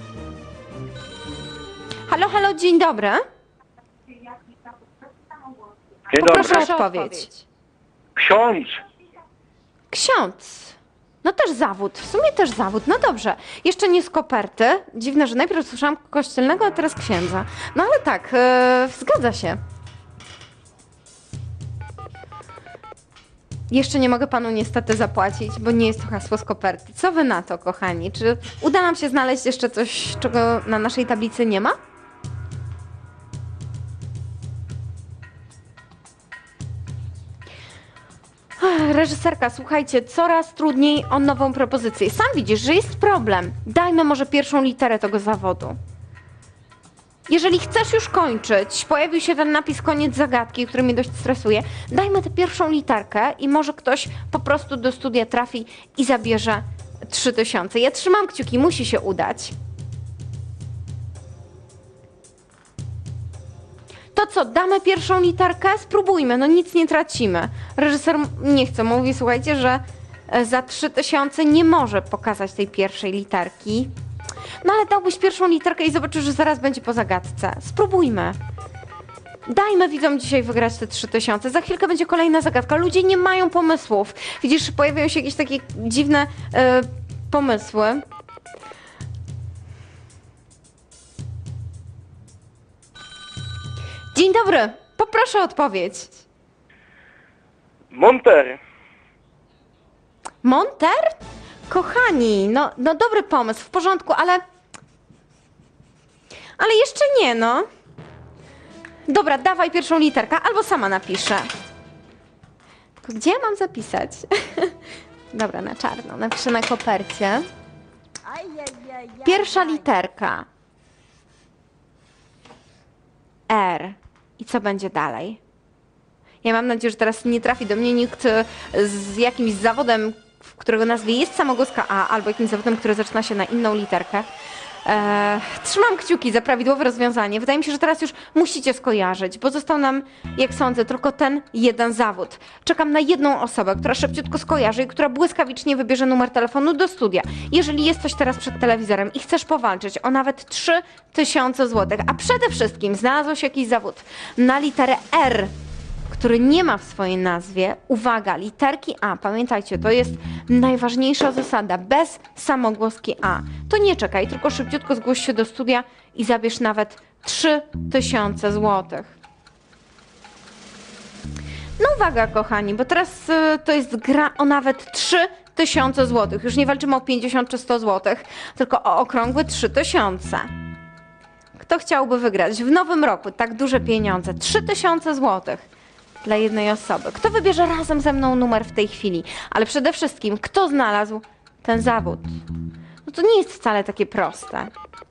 Halo, halo, dzień dobry. Dzień Poproszę dobry. o odpowiedź. Ksiądz. Ksiądz. No też zawód, w sumie też zawód, no dobrze. Jeszcze nie z koperty. Dziwne, że najpierw słyszałam kościelnego, a teraz księdza. No ale tak, yy, zgadza się. Jeszcze nie mogę panu niestety zapłacić, bo nie jest to hasło z koperty. Co wy na to, kochani? Czy uda nam się znaleźć jeszcze coś, czego na naszej tablicy nie ma? Ach, reżyserka, słuchajcie, coraz trudniej o nową propozycję. Sam widzisz, że jest problem. Dajmy może pierwszą literę tego zawodu. Jeżeli chcesz już kończyć, pojawił się ten napis koniec zagadki, który mnie dość stresuje, dajmy tę pierwszą literkę i może ktoś po prostu do studia trafi i zabierze trzy tysiące. Ja trzymam kciuki, musi się udać. To co, damy pierwszą literkę? Spróbujmy, no nic nie tracimy. Reżyser nie chce, mówi, słuchajcie, że za trzy tysiące nie może pokazać tej pierwszej literki. No ale dałbyś pierwszą literkę i zobaczysz, że zaraz będzie po zagadce. Spróbujmy. Dajmy widzom dzisiaj wygrać te trzy tysiące. Za chwilkę będzie kolejna zagadka. Ludzie nie mają pomysłów. Widzisz, pojawiają się jakieś takie dziwne e, pomysły. Dzień dobry. Poproszę o odpowiedź. Monter. Monter? Kochani, no, no dobry pomysł, w porządku, ale... Ale jeszcze nie, no. Dobra, dawaj pierwszą literkę, albo sama napiszę. Tylko gdzie ja mam zapisać? Dobra, na czarno, napiszę na kopercie. Pierwsza literka. R. I co będzie dalej? Ja mam nadzieję, że teraz nie trafi do mnie nikt e, z jakimś zawodem, w którego nazwie jest samogłoska A, albo jakimś zawodem, który zaczyna się na inną literkę. Eee, trzymam kciuki za prawidłowe rozwiązanie. Wydaje mi się, że teraz już musicie skojarzyć, bo został nam, jak sądzę, tylko ten jeden zawód. Czekam na jedną osobę, która szybciutko skojarzy i która błyskawicznie wybierze numer telefonu do studia. Jeżeli jesteś teraz przed telewizorem i chcesz powalczyć o nawet trzy tysiące złotych, a przede wszystkim znalazłeś jakiś zawód na literę R, który nie ma w swojej nazwie, uwaga, literki A, pamiętajcie, to jest najważniejsza zasada, bez samogłoski A. To nie czekaj, tylko szybciutko zgłoś się do studia i zabierz nawet trzy tysiące złotych. No uwaga, kochani, bo teraz y, to jest gra o nawet trzy tysiące złotych. Już nie walczymy o pięćdziesiąt czy sto złotych, tylko o okrągłe trzy tysiące. Kto chciałby wygrać w nowym roku tak duże pieniądze? trzy tysiące złotych. Dla jednej osoby. Kto wybierze razem ze mną numer w tej chwili? Ale przede wszystkim, kto znalazł ten zawód? No to nie jest wcale takie proste.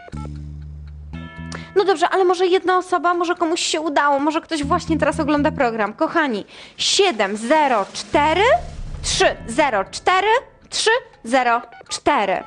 No dobrze, ale może jedna osoba, może komuś się udało, może ktoś właśnie teraz ogląda program. Kochani, siedem zero cztery trzy zero cztery trzy zero cztery.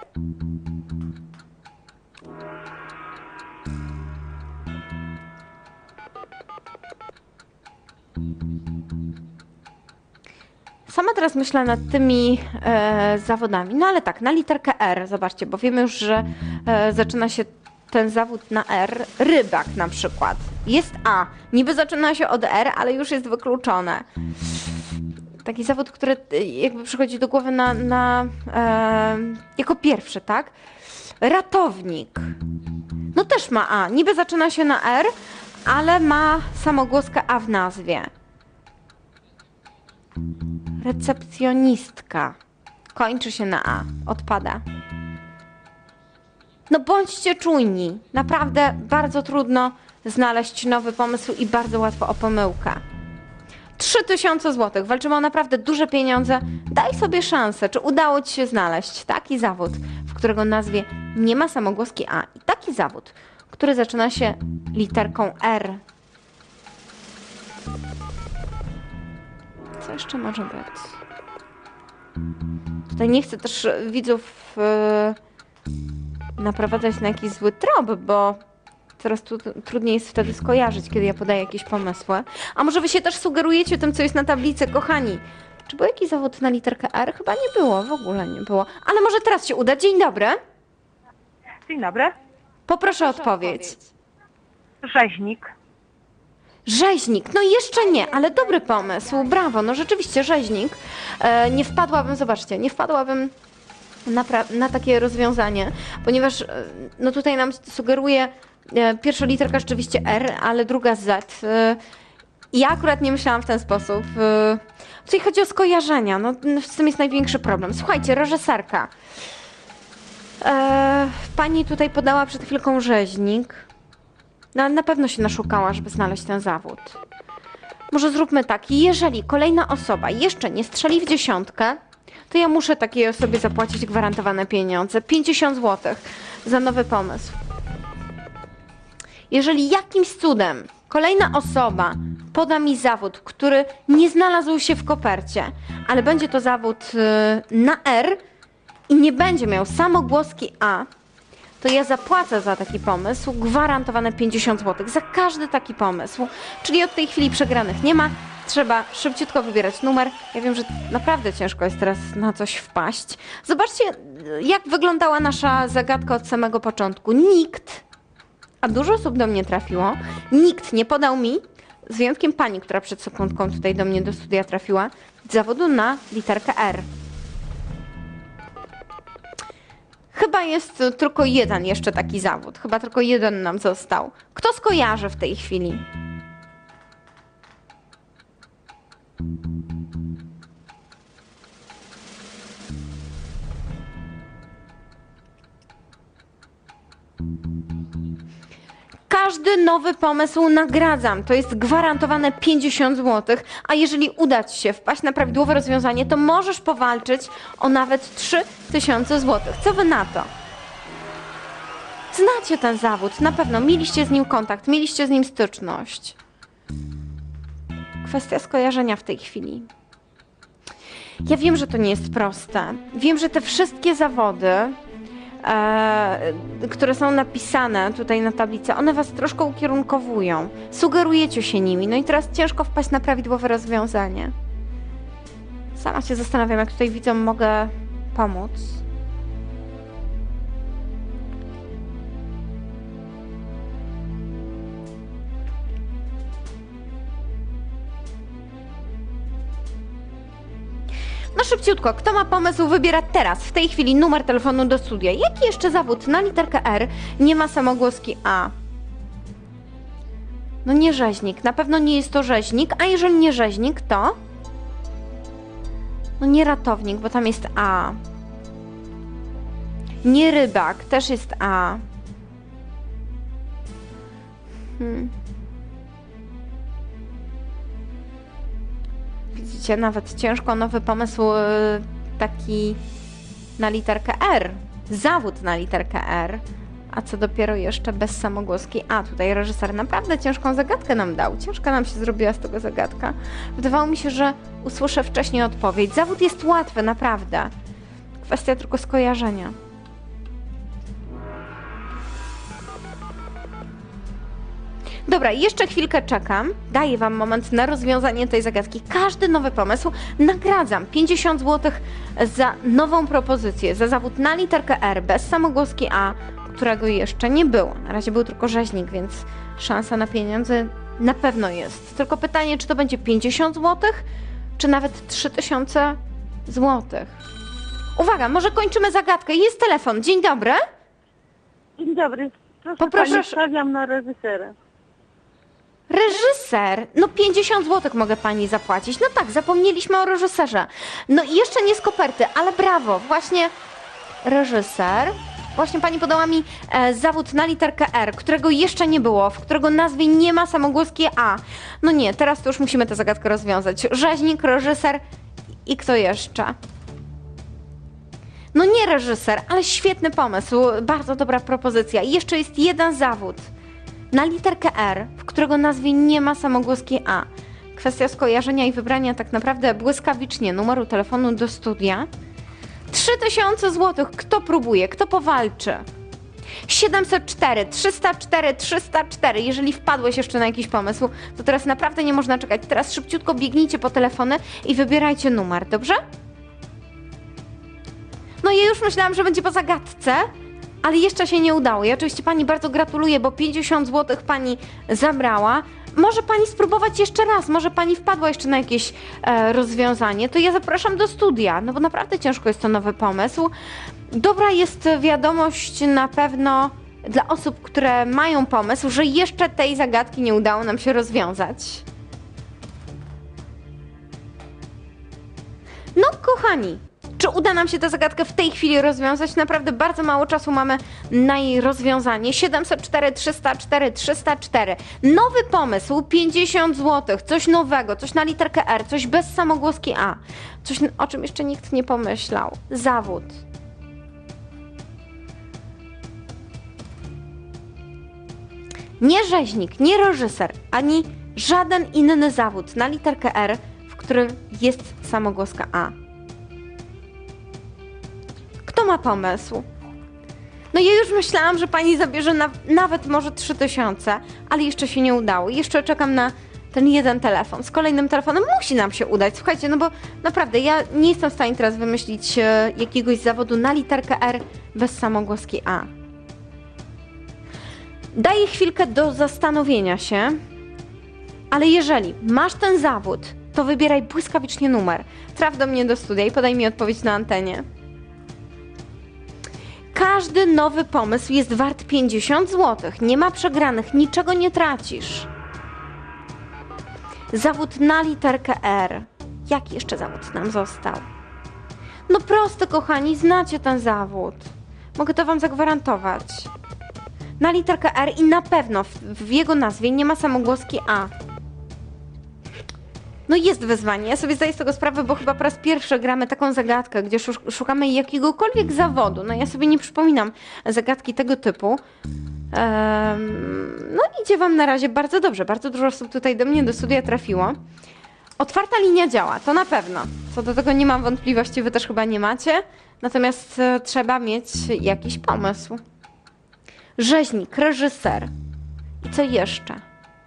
Sama teraz myślę nad tymi e, zawodami, no ale tak, na literkę R, zobaczcie, bo wiemy już, że e, zaczyna się ten zawód na R, rybak na przykład. Jest A, niby zaczyna się od R, ale już jest wykluczone. Taki zawód, który jakby przychodzi do głowy na, na e, jako pierwszy, tak? Ratownik. No też ma A, niby zaczyna się na R, ale ma samogłoskę A w nazwie. Recepcjonistka. Kończy się na A. Odpada. No bądźcie czujni. Naprawdę bardzo trudno znaleźć nowy pomysł i bardzo łatwo o pomyłkę. trzy tysiące złotych. Walczymy o naprawdę duże pieniądze. Daj sobie szansę, czy udało ci się znaleźć taki zawód, w którego nazwie nie ma samogłoski A. I taki zawód, który zaczyna się literką R. Co jeszcze może być? Tutaj nie chcę też widzów yy, naprowadzać na jakiś zły trop, bo coraz tu, trudniej jest wtedy skojarzyć, kiedy ja podaję jakieś pomysły. A może wy się też sugerujecie tym, co jest na tablicy, kochani? Czy był jakiś zawód na literkę R? Chyba nie było, w ogóle nie było. Ale może teraz się uda. Dzień dobry. Dzień dobry. Poproszę o odpowiedź. Rzeźnik. Rzeźnik, no jeszcze nie, ale dobry pomysł, brawo, no rzeczywiście rzeźnik. E, nie wpadłabym, zobaczcie, nie wpadłabym na, pra- na takie rozwiązanie, ponieważ e, no tutaj nam sugeruje e, pierwsza literka rzeczywiście R, ale druga Z. E, ja akurat nie myślałam w ten sposób. E, tutaj chodzi o skojarzenia, no z tym jest największy problem. Słuchajcie, reżyserka. E, pani tutaj podała przed chwilką rzeźnik. No ale na pewno się naszukała, żeby znaleźć ten zawód. Może zróbmy tak, jeżeli kolejna osoba jeszcze nie strzeli w dziesiątkę, to ja muszę takiej osobie zapłacić gwarantowane pieniądze. pięćdziesiąt złotych za nowy pomysł. Jeżeli jakimś cudem kolejna osoba poda mi zawód, który nie znalazł się w kopercie, ale będzie to zawód yy, na R i nie będzie miał samogłoski A, to ja zapłacę za taki pomysł gwarantowane pięćdziesiąt złotych za każdy taki pomysł. Czyli od tej chwili przegranych nie ma. Trzeba szybciutko wybierać numer. Ja wiem, że naprawdę ciężko jest teraz na coś wpaść. Zobaczcie, jak wyglądała nasza zagadka od samego początku. Nikt, a dużo osób do mnie trafiło, nikt nie podał mi, z wyjątkiem pani, która przed sekundką tutaj do mnie do studia trafiła, zawodu na literkę R. Chyba jest tylko jeden jeszcze taki zawód. Chyba tylko jeden nam został. Kto skojarzy w tej chwili? Każdy nowy pomysł nagradzam. To jest gwarantowane pięćdziesiąt złotych, a jeżeli uda ci się wpaść na prawidłowe rozwiązanie, to możesz powalczyć o nawet trzy tysiące złotych. Co wy na to? Znacie ten zawód, na pewno mieliście z nim kontakt, mieliście z nim styczność. Kwestia skojarzenia w tej chwili. Ja wiem, że to nie jest proste. Wiem, że te wszystkie zawody, e, które są napisane tutaj na tablicy, one was troszkę ukierunkowują. Sugerujecie się nimi, no i teraz ciężko wpaść na prawidłowe rozwiązanie. Sama się zastanawiam, jak tutaj widzom mogę pomóc. No szybciutko, kto ma pomysł, wybiera teraz, w tej chwili numer telefonu do studia. Jaki jeszcze zawód na literkę R nie ma samogłoski A? No nie rzeźnik, na pewno nie jest to rzeźnik, a jeżeli nie rzeźnik, to? No nie ratownik, bo tam jest A. Nie rybak, też jest A. Hmm. Widzicie, nawet ciężko nowy pomysł taki na literkę R. Zawód na literkę R. A co dopiero jeszcze bez samogłoski A. Tutaj reżyser naprawdę ciężką zagadkę nam dał. Ciężka nam się zrobiła z tego zagadka. Wydawało mi się, że usłyszę wcześniej odpowiedź. Zawód jest łatwy, naprawdę. Kwestia tylko skojarzenia. Dobra, jeszcze chwilkę czekam. Daję wam moment na rozwiązanie tej zagadki. Każdy nowy pomysł nagradzam. pięćdziesiąt złotych za nową propozycję, za zawód na literkę R bez samogłoski A, którego jeszcze nie było. Na razie był tylko rzeźnik, więc szansa na pieniądze na pewno jest. Tylko pytanie, czy to będzie pięćdziesiąt złotych, czy nawet trzy tysiące złotych. Uwaga, może kończymy zagadkę. Jest telefon. Dzień dobry. Dzień dobry. Proszę Poproszę- pani, stawiam na reżysera. Reżyser, no pięćdziesiąt złotych mogę pani zapłacić. No tak, zapomnieliśmy o reżyserze. No i jeszcze nie z koperty, ale brawo, właśnie reżyser. Właśnie pani podała mi e, zawód na literkę R, którego jeszcze nie było, w którego nazwie nie ma samogłoski A. No nie, teraz to już musimy tę zagadkę rozwiązać. Rzeźnik, reżyser i kto jeszcze? No nie reżyser, ale świetny pomysł, bardzo dobra propozycja. I jeszcze jest jeden zawód. Na literkę R, w którego nazwie nie ma samogłoski A. Kwestia skojarzenia i wybrania tak naprawdę błyskawicznie numeru telefonu do studia. trzy tysiące złotych. Kto próbuje? Kto powalczy? siedemset cztery, trzysta cztery, trzysta cztery. Jeżeli wpadłeś jeszcze na jakiś pomysł, to teraz naprawdę nie można czekać. Teraz szybciutko biegnijcie po telefony i wybierajcie numer, dobrze? No ja już myślałam, że będzie po zagadce, ale jeszcze się nie udało. Ja oczywiście pani bardzo gratuluję, bo pięćdziesiąt złotych pani zabrała. Może pani spróbować jeszcze raz, może pani wpadła jeszcze na jakieś e, rozwiązanie, to ja zapraszam do studia, no bo naprawdę ciężko jest to nowy pomysł. Dobra jest wiadomość na pewno dla osób, które mają pomysł, że jeszcze tej zagadki nie udało nam się rozwiązać. No kochani, czy uda nam się tę zagadkę w tej chwili rozwiązać? Naprawdę bardzo mało czasu mamy na jej rozwiązanie. siedemset cztery, trzysta cztery, trzysta cztery. Nowy pomysł, pięćdziesiąt złotych, coś nowego, coś na literkę R, coś bez samogłoski A. Coś, o czym jeszcze nikt nie pomyślał. Zawód. Nie rzeźnik, nie reżyser, ani żaden inny zawód na literkę R, w którym jest samogłoska A. Kto ma pomysł? No ja już myślałam, że pani zabierze na, nawet może trzy tysiące, ale jeszcze się nie udało. Jeszcze czekam na ten jeden telefon. Z kolejnym telefonem musi nam się udać. Słuchajcie, no bo naprawdę ja nie jestem w stanie teraz wymyślić e, jakiegoś zawodu na literkę R bez samogłoski A. Daję chwilkę do zastanowienia się, ale jeżeli masz ten zawód, to wybieraj błyskawicznie numer. Traf do mnie do studia i podaj mi odpowiedź na antenie. Każdy nowy pomysł jest wart pięćdziesiąt złotych. Nie ma przegranych, niczego nie tracisz. Zawód na literkę R. Jaki jeszcze zawód nam został? No proste, kochani, znacie ten zawód. Mogę to wam zagwarantować. Na literkę R i na pewno w, w jego nazwie nie ma samogłoski A. No jest wyzwanie, ja sobie zdaję z tego sprawę, bo chyba po raz pierwszy gramy taką zagadkę, gdzie szu- szukamy jakiegokolwiek zawodu. No ja sobie nie przypominam zagadki tego typu. Um, no idzie wam na razie bardzo dobrze, bardzo dużo osób tutaj do mnie, do studia trafiło. Otwarta linia działa, to na pewno. Co do tego nie mam wątpliwości, wy też chyba nie macie. Natomiast e, trzeba mieć jakiś pomysł. Rzeźnik, reżyser. I co jeszcze?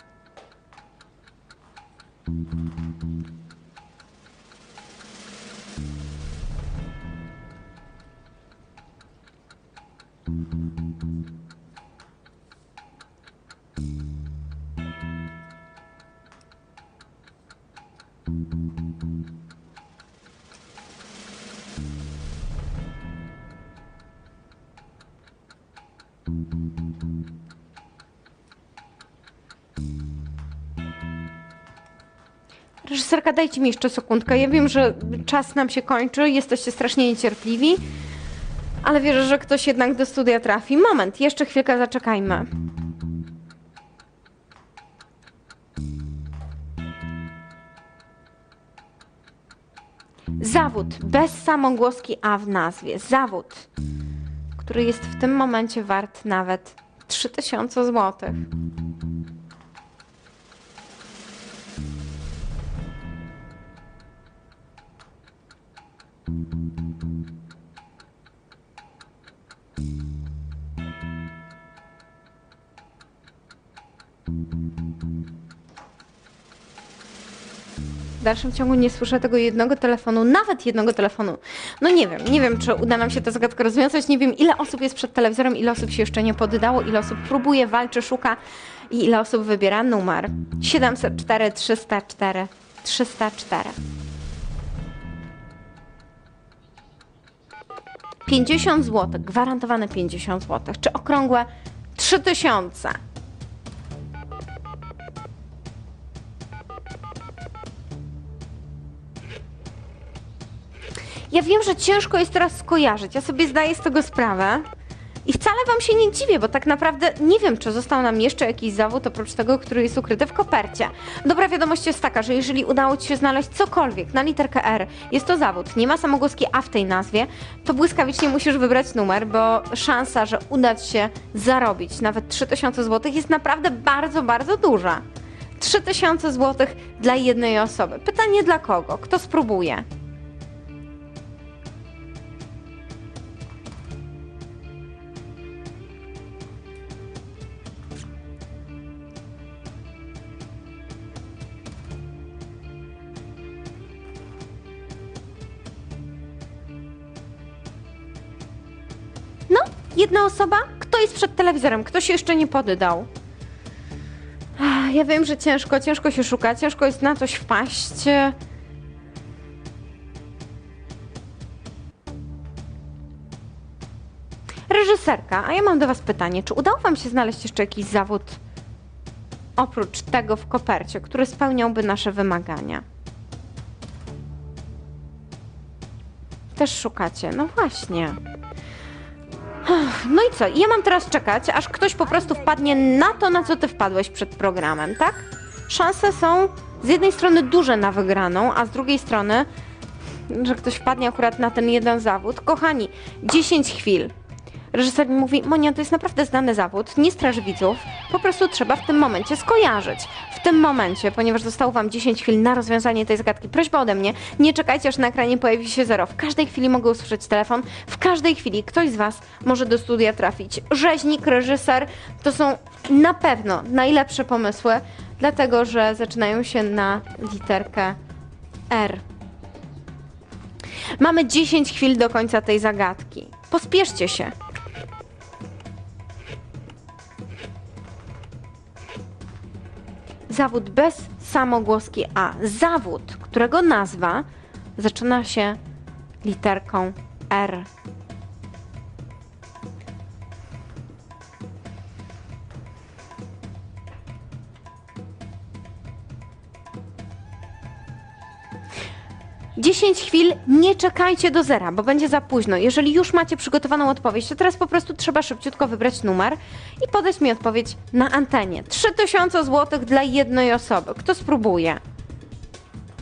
Reżyserka, dajcie mi jeszcze sekundkę. Ja wiem, że czas nam się kończy, jesteście strasznie niecierpliwi, ale wierzę, że ktoś jednak do studia trafi. Moment, jeszcze chwilkę zaczekajmy. Zawód bez samogłoski A w nazwie. Zawód, który jest w tym momencie wart nawet trzy tysiące złotych. W dalszym ciągu nie słyszę tego jednego telefonu, nawet jednego telefonu. No nie wiem, nie wiem, czy uda nam się tę zagadkę rozwiązać, nie wiem, ile osób jest przed telewizorem, ile osób się jeszcze nie poddało, ile osób próbuje, walczy, szuka i ile osób wybiera numer. siedemset cztery, trzysta cztery, trzysta cztery. pięćdziesiąt złotych, gwarantowane pięćdziesiąt złotych, czy okrągłe trzy tysiące. Ja wiem, że ciężko jest teraz skojarzyć, ja sobie zdaję z tego sprawę i wcale wam się nie dziwię, bo tak naprawdę nie wiem, czy został nam jeszcze jakiś zawód oprócz tego, który jest ukryty w kopercie. Dobra wiadomość jest taka, że jeżeli udało ci się znaleźć cokolwiek na literkę R, jest to zawód, nie ma samogłoski A w tej nazwie, to błyskawicznie musisz wybrać numer, bo szansa, że uda ci się zarobić nawet trzy tysiące złotych jest naprawdę bardzo, bardzo duża. trzy tysiące złotych dla jednej osoby. Pytanie dla kogo? Kto spróbuje? No, jedna osoba? Kto jest przed telewizorem? Kto się jeszcze nie poddał? Ach, ja wiem, że ciężko, ciężko się szuka, ciężko jest na coś wpaść. Reżyserka, a ja mam do was pytanie, czy udało wam się znaleźć jeszcze jakiś zawód oprócz tego w kopercie, który spełniałby nasze wymagania? Też szukacie, no właśnie. No i co? Ja mam teraz czekać, aż ktoś po prostu wpadnie na to, na co ty wpadłeś przed programem, tak? Szanse są z jednej strony duże na wygraną, a z drugiej strony, że ktoś wpadnie akurat na ten jeden zawód. Kochani, dziesięć chwil. Reżyser mi mówi, Monia, to jest naprawdę znany zawód, nie straż widzów, po prostu trzeba w tym momencie skojarzyć. W tym momencie, ponieważ zostało wam dziesięć chwil na rozwiązanie tej zagadki, prośba ode mnie, nie czekajcie, aż na ekranie pojawi się zero. W każdej chwili mogę usłyszeć telefon, w każdej chwili ktoś z was może do studia trafić. Rzeźnik, reżyser, to są na pewno najlepsze pomysły, dlatego że zaczynają się na literkę R. Mamy dziesięć chwil do końca tej zagadki. Pospieszcie się. Zawód bez samogłoski A. Zawód, którego nazwa zaczyna się literką R. dziesięć chwil, nie czekajcie do zera, bo będzie za późno. Jeżeli już macie przygotowaną odpowiedź, to teraz po prostu trzeba szybciutko wybrać numer i podać mi odpowiedź na antenie. trzy tysiące złotych dla jednej osoby. Kto spróbuje?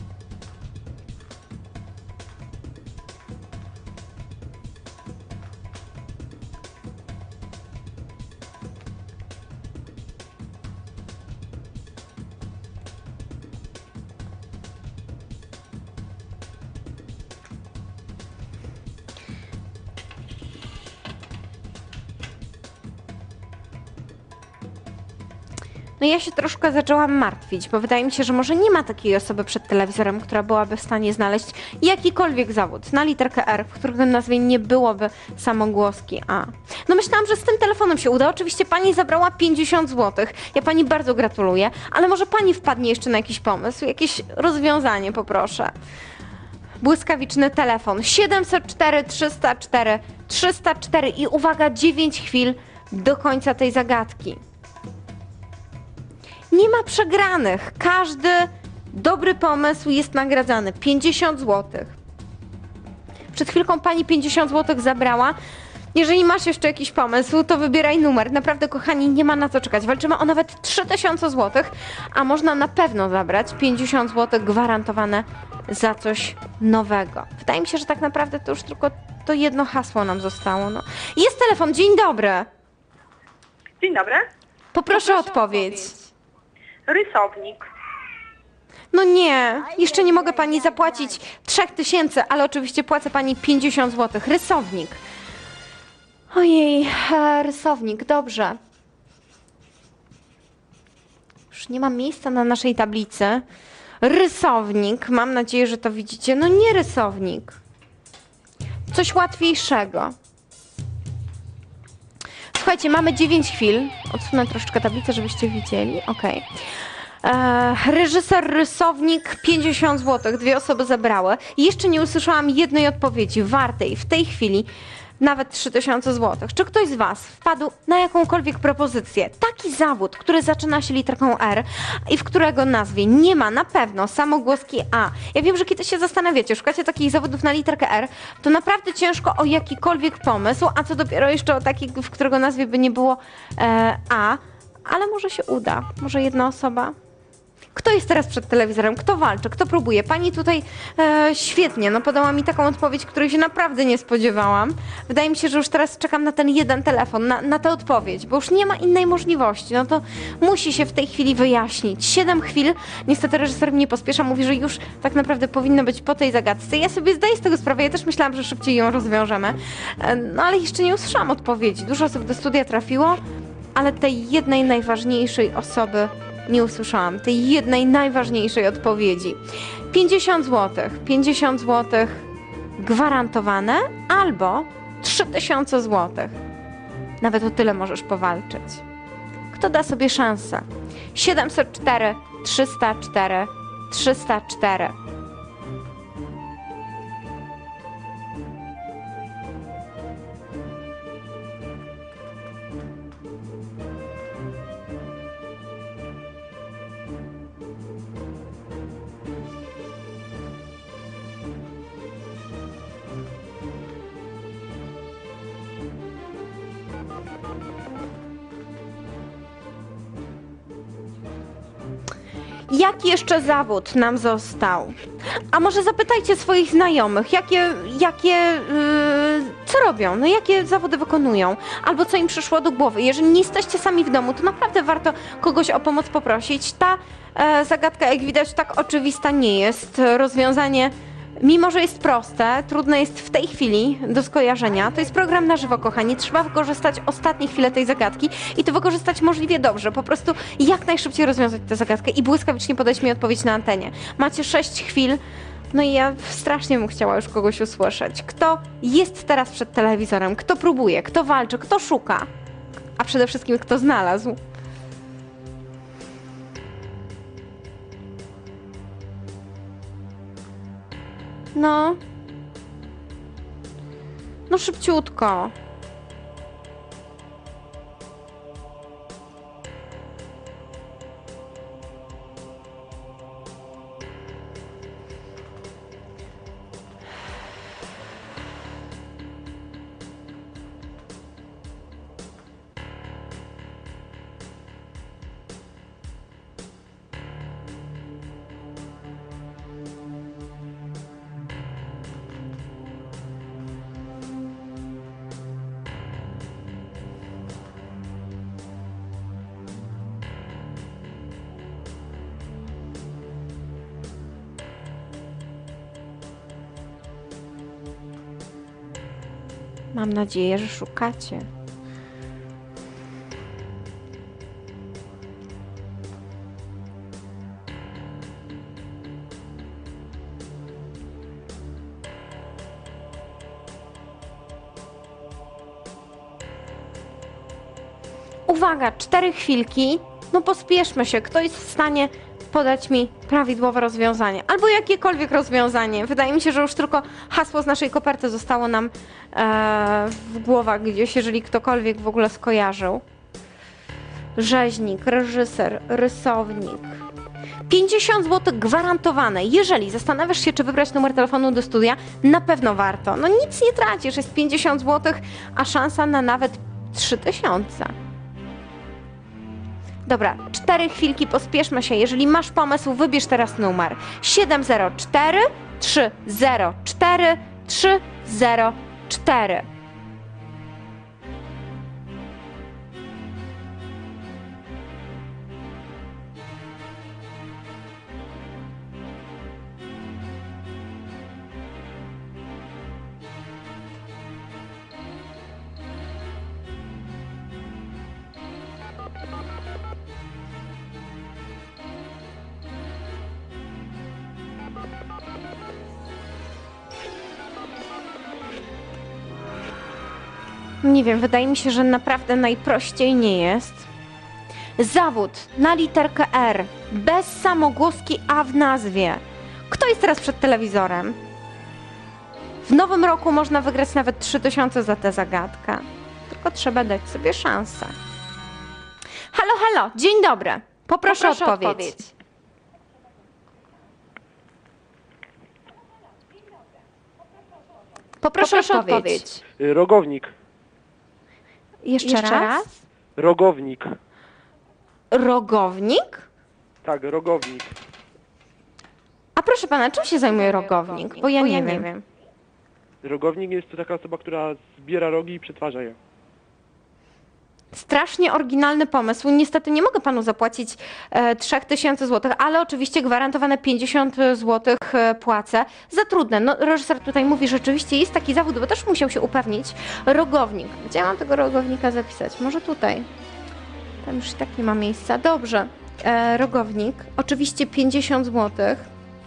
No ja się troszkę zaczęłam martwić, bo wydaje mi się, że może nie ma takiej osoby przed telewizorem, która byłaby w stanie znaleźć jakikolwiek zawód na literkę R, w którym nazwie nie byłoby samogłoski A. No myślałam, że z tym telefonem się uda. Oczywiście pani zabrała pięćdziesiąt złotych. Ja pani bardzo gratuluję, ale może pani wpadnie jeszcze na jakiś pomysł, jakieś rozwiązanie poproszę. Błyskawiczny telefon siedemset cztery, trzysta cztery, trzysta cztery i uwaga, dziewięć chwil do końca tej zagadki. Nie ma przegranych. Każdy dobry pomysł jest nagradzany. pięćdziesiąt złotych. Przed chwilką pani pięćdziesiąt złotych zabrała. Jeżeli masz jeszcze jakiś pomysł, to wybieraj numer. Naprawdę, kochani, nie ma na co czekać. Walczymy o nawet trzy tysiące złotych, a można na pewno zabrać pięćdziesiąt złotych gwarantowane za coś nowego. Wydaje mi się, że tak naprawdę to już tylko to jedno hasło nam zostało. No. Jest telefon. Dzień dobry. Dzień dobry. Poproszę o odpowiedź. Rysownik. No nie, jeszcze nie mogę pani zapłacić trzech tysięcy, ale oczywiście płacę pani pięćdziesiąt złotych. Rysownik. Ojej, e, rysownik, dobrze. Już nie mam miejsca na naszej tablicy. Rysownik, mam nadzieję, że to widzicie. No nie rysownik. Coś łatwiejszego. Słuchajcie, mamy dziewięć chwil. Odsunę troszeczkę tablicę, żebyście widzieli. Okej. Okay. Reżyser, rysownik, pięćdziesiąt złotych. Dwie osoby zabrały. I jeszcze nie usłyszałam jednej odpowiedzi wartej w tej chwili nawet trzy tysiące złotych. Czy ktoś z was wpadł na jakąkolwiek propozycję? Taki zawód, który zaczyna się literką R i w którego nazwie nie ma na pewno samogłoski A. Ja wiem, że kiedy się zastanawiacie, szukacie takich zawodów na literkę R, to naprawdę ciężko o jakikolwiek pomysł, a co dopiero jeszcze o taki, w którego nazwie by nie było e, A. Ale może się uda. Może jedna osoba? Kto jest teraz przed telewizorem? Kto walczy? Kto próbuje? Pani tutaj e, świetnie, no podała mi taką odpowiedź, której się naprawdę nie spodziewałam. Wydaje mi się, że już teraz czekam na ten jeden telefon, na, na tę odpowiedź, bo już nie ma innej możliwości. No to musi się w tej chwili wyjaśnić. Siedem chwil. Niestety reżyser mnie pospiesza, mówi, że już tak naprawdę powinno być po tej zagadce. Ja sobie zdaję z tego sprawę, ja też myślałam, że szybciej ją rozwiążemy. E, no ale jeszcze nie usłyszałam odpowiedzi. Dużo osób do studia trafiło, ale tej jednej najważniejszej osoby nie usłyszałam, tej jednej najważniejszej odpowiedzi. pięćdziesiąt złotych. pięćdziesiąt złotych gwarantowane albo trzy tysiące złotych. Nawet o tyle możesz powalczyć. Kto da sobie szansę? siedemset cztery, trzysta cztery, trzysta cztery. Jaki jeszcze zawód nam został? A może zapytajcie swoich znajomych, jakie, jakie, yy, co robią, no jakie zawody wykonują, albo co im przyszło do głowy. Jeżeli nie jesteście sami w domu, to naprawdę warto kogoś o pomoc poprosić. Ta e, zagadka, jak widać, tak oczywista nie jest. Rozwiązanie, mimo że jest proste, trudne jest w tej chwili do skojarzenia. To jest program na żywo, kochani. Trzeba wykorzystać ostatnie chwile tej zagadki i to wykorzystać możliwie dobrze. Po prostu jak najszybciej rozwiązać tę zagadkę i błyskawicznie podać mi odpowiedź na antenie. Macie sześć chwil. No i ja strasznie bym chciała już kogoś usłyszeć. Kto jest teraz przed telewizorem? Kto próbuje? Kto walczy? Kto szuka? A przede wszystkim kto znalazł? No. No szybciutko. Mam nadzieję, że szukacie. Uwaga, cztery chwilki. No pospieszmy się. Kto jest w stanie podać mi prawidłowe rozwiązanie? Albo jakiekolwiek rozwiązanie. Wydaje mi się, że już tylko hasło z naszej koperty zostało nam e, w głowach gdzieś, jeżeli ktokolwiek w ogóle skojarzył. Rzeźnik, reżyser, rysownik. pięćdziesiąt złotych gwarantowane. Jeżeli zastanawiasz się, czy wybrać numer telefonu do studia, na pewno warto. No nic nie tracisz, jest pięćdziesiąt złotych, a szansa na nawet trzy tysiące. Dobra, cztery chwilki, pospieszmy się. Jeżeli masz pomysł, wybierz teraz numer siedem zero cztery trzy zero cztery trzy zero cztery. Nie wiem, wydaje mi się, że naprawdę najprościej nie jest. Zawód na literkę R, bez samogłoski A w nazwie. Kto jest teraz przed telewizorem? W nowym roku można wygrać nawet trzy tysiące za tę zagadkę. Tylko trzeba dać sobie szansę. Halo, halo, dzień dobry. Poproszę, Poproszę odpowiedź. odpowiedź. Poproszę, Poproszę odpowiedź. odpowiedź. Y, Rogownik. Jeszcze, Jeszcze raz? raz? Rogownik. Rogownik? Tak, rogownik. A proszę pana, czym się zajmuje rogownik? Bo ja, nie, wiem. Rogownik jest to taka osoba, która zbiera rogi i przetwarza je. Strasznie oryginalny pomysł. Niestety nie mogę panu zapłacić e, trzy tysiące złotych, ale oczywiście gwarantowane pięćdziesiąt złotych e, płacę. Za trudne. No, reżyser tutaj mówi, że rzeczywiście jest taki zawód, bo też musiał się upewnić. Rogownik. Gdzie mam tego rogownika zapisać? Może tutaj. Tam już i tak nie ma miejsca. Dobrze. E, rogownik. Oczywiście pięćdziesiąt złotych.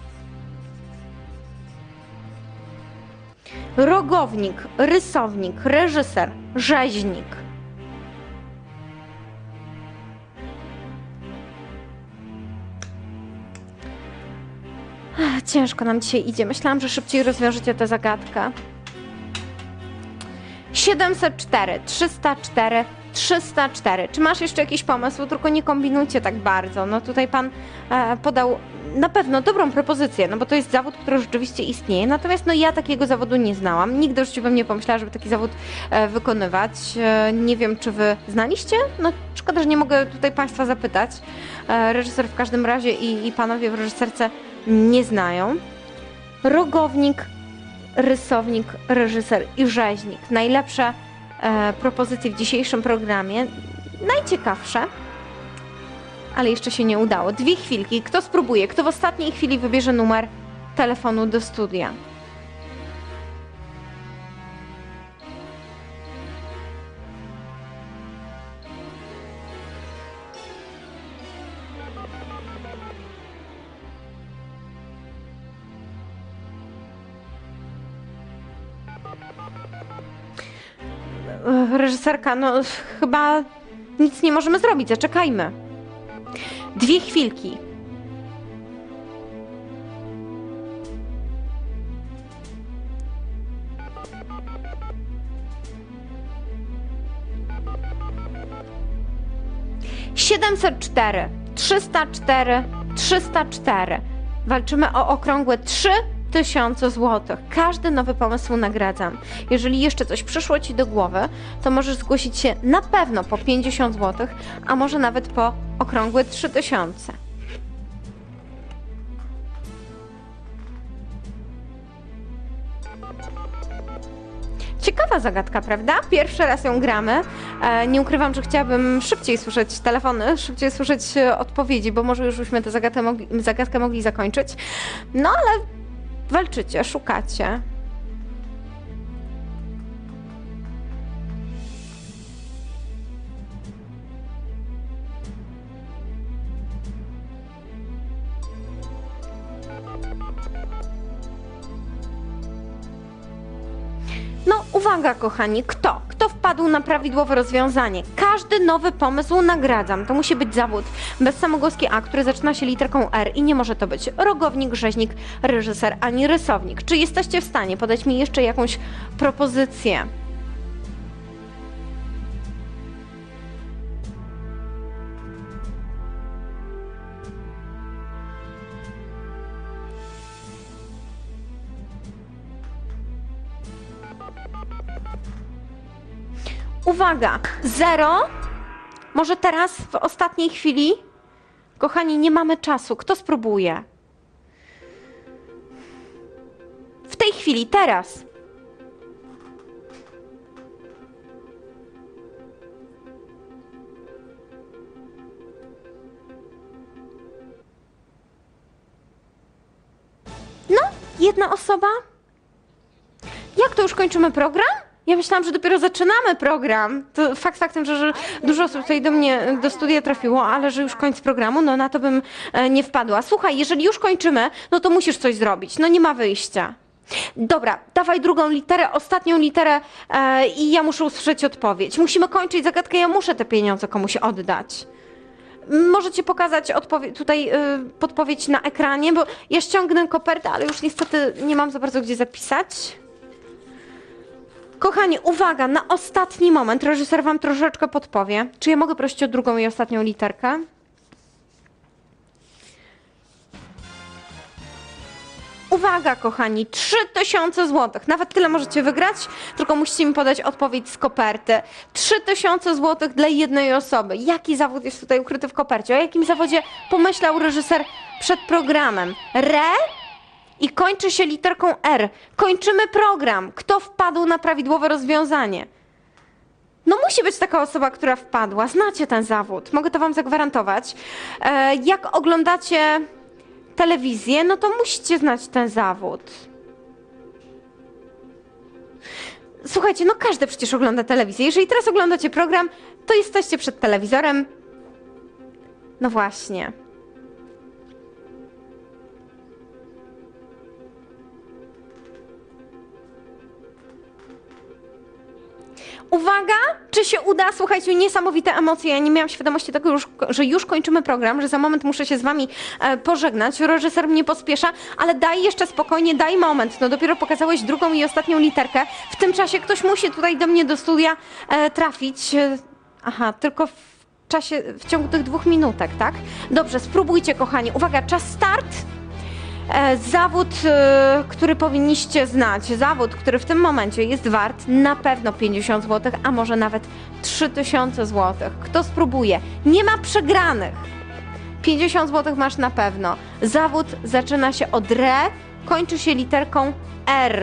Rogownik, rysownik, reżyser, rzeźnik. Ach, ciężko nam dzisiaj idzie. Myślałam, że szybciej rozwiążecie tę zagadkę. siedemset cztery, trzysta cztery, trzysta cztery. Czy masz jeszcze jakiś pomysł? Tylko nie kombinujcie tak bardzo. No tutaj pan e, podał na pewno dobrą propozycję, no bo to jest zawód, który rzeczywiście istnieje. Natomiast no ja takiego zawodu nie znałam. Nigdy w życiu bym nie pomyślała, żeby taki zawód e, wykonywać. E, nie wiem, czy wy znaliście? No szkoda, że nie mogę tutaj państwa zapytać. E, reżyser w każdym razie i, i panowie w reżyserce nie znają. Rogownik, rysownik, reżyser i rzeźnik. Najlepsze e, propozycje w dzisiejszym programie. Najciekawsze, ale jeszcze się nie udało. Dwie chwilki. Kto spróbuje? Kto w ostatniej chwili wybierze numer telefonu do studia? Reżyserka, no chyba nic nie możemy zrobić, zaczekajmy. Dwie chwilki. siedemset cztery, trzysta cztery, trzysta cztery. Walczymy o okrągłe trzy tysiące złotych. Każdy nowy pomysł nagradzam. Jeżeli jeszcze coś przyszło ci do głowy, to możesz zgłosić się na pewno po pięćdziesiąt złotych, a może nawet po okrągłe trzy tysiące. Ciekawa zagadka, prawda? Pierwszy raz ją gramy. E, nie ukrywam, że chciałabym szybciej słyszeć telefony, szybciej słyszeć e, odpowiedzi, bo może już byśmy tę zagadkę mogli, zagadkę mogli zakończyć. No ale walczycie, szukacie. No, uwaga, kochani, kto? Kto w wpadł na prawidłowe rozwiązanie? Każdy nowy pomysł nagradzam. To musi być zawód bez samogłoski A, który zaczyna się literką R i nie może to być rogownik, rzeźnik, reżyser ani rysownik. Czy jesteście w stanie podać mi jeszcze jakąś propozycję? Uwaga, zero. Może teraz, w ostatniej chwili? Kochani, nie mamy czasu. Kto spróbuje? W tej chwili, teraz. No, jedna osoba? Jak to już kończymy program? Ja myślałam, że dopiero zaczynamy program. To fakt faktem, że, że dużo osób tutaj do mnie do studia trafiło, ale że już koniec programu, no na to bym e, nie wpadła. Słuchaj, jeżeli już kończymy, no to musisz coś zrobić. No nie ma wyjścia. Dobra, dawaj drugą literę, ostatnią literę e, i ja muszę usłyszeć odpowiedź. Musimy kończyć zagadkę, ja muszę te pieniądze komuś oddać. Możecie pokazać odpowie- tutaj y, podpowiedź na ekranie, bo ja ściągnę kopertę, ale już niestety nie mam za bardzo gdzie zapisać. Kochani, uwaga, na ostatni moment reżyser wam troszeczkę podpowie. Czy ja mogę prosić o drugą i ostatnią literkę? Uwaga, kochani, trzy tysiące złotych. Nawet tyle możecie wygrać, tylko musicie mi podać odpowiedź z koperty. trzy tysiące złotych dla jednej osoby. Jaki zawód jest tutaj ukryty w kopercie? O jakim zawodzie pomyślał reżyser przed programem? Re? I kończy się literką R. Kończymy program. Kto wpadł na prawidłowe rozwiązanie? No musi być taka osoba, która wpadła. Znacie ten zawód. Mogę to wam zagwarantować. E, jak oglądacie telewizję, no to musicie znać ten zawód. Słuchajcie, no każdy przecież ogląda telewizję. Jeżeli teraz oglądacie program, to jesteście przed telewizorem. No właśnie. Uwaga, czy się uda? Słuchajcie, niesamowite emocje. Ja nie miałam świadomości tego, już, że już kończymy program, że za moment muszę się z wami e, pożegnać. Reżyser mnie pospiesza, ale daj jeszcze spokojnie, daj moment. No dopiero pokazałeś drugą i ostatnią literkę. W tym czasie ktoś musi tutaj do mnie do studia e, trafić. E, aha, tylko w czasie, w ciągu tych dwóch minutek, tak? Dobrze, spróbujcie, kochani. Uwaga, czas start. Zawód, który powinniście znać, zawód, który w tym momencie jest wart na pewno pięćdziesiąt złotych, a może nawet trzy tysiące złotych. Kto spróbuje? Nie ma przegranych. pięćdziesiąt złotych masz na pewno. Zawód zaczyna się od R, kończy się literką R.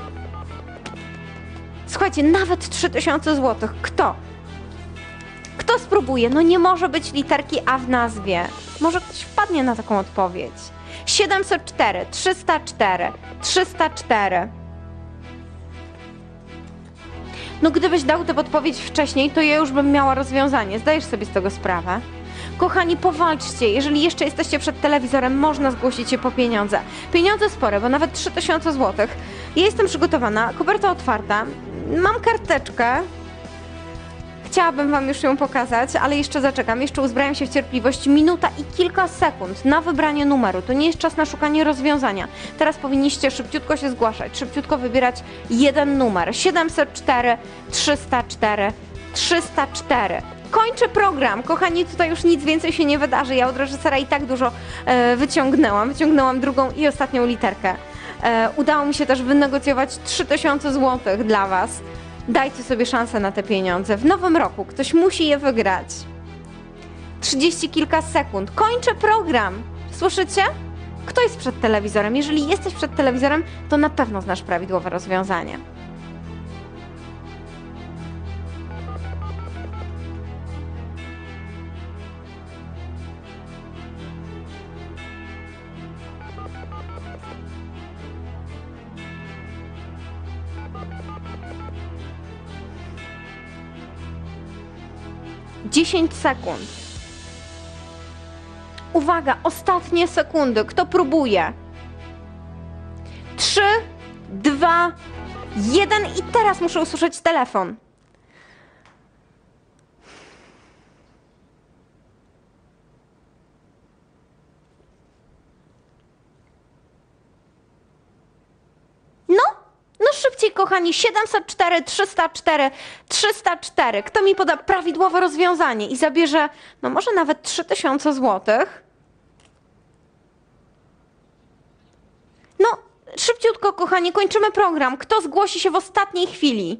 Słuchajcie, nawet trzy tysiące złotych. Kto? Kto spróbuje? No nie może być literki A w nazwie. Może ktoś wpadnie na taką odpowiedź. siedemset cztery, trzysta cztery, trzysta cztery. No gdybyś dał tę podpowiedź wcześniej, to ja już bym miała rozwiązanie. Zdajesz sobie z tego sprawę? Kochani, powalczcie. Jeżeli jeszcze jesteście przed telewizorem, można zgłosić się po pieniądze. Pieniądze spore, bo nawet trzy tysiące złotych. Ja jestem przygotowana, koperta otwarta. Mam karteczkę. Chciałabym wam już ją pokazać, ale jeszcze zaczekam, jeszcze uzbrajam się w cierpliwość. Minuta i kilka sekund na wybranie numeru. To nie jest czas na szukanie rozwiązania. Teraz powinniście szybciutko się zgłaszać, szybciutko wybierać jeden numer. siedemset cztery, trzysta cztery, trzysta cztery. Kończę program. Kochani, tutaj już nic więcej się nie wydarzy. Ja od reżysera i tak dużo e, wyciągnęłam. Wyciągnęłam drugą i ostatnią literkę. E, udało mi się też wynegocjować trzy tysiące złotych dla was. Dajcie sobie szansę na te pieniądze. W nowym roku ktoś musi je wygrać. Trzydzieści kilka sekund. Kończę program. Słyszycie? Kto jest przed telewizorem? Jeżeli jesteś przed telewizorem, to na pewno znasz prawidłowe rozwiązanie. dziesięć sekund. Uwaga, ostatnie sekundy. Kto próbuje? trzy, dwa, jeden i teraz muszę usłyszeć telefon. Słuchajcie, kochani, siedemset cztery, trzysta cztery, trzysta cztery. Kto mi poda prawidłowe rozwiązanie i zabierze, no może nawet trzy tysiące złotych? No, szybciutko, kochani, kończymy program. Kto zgłosi się w ostatniej chwili?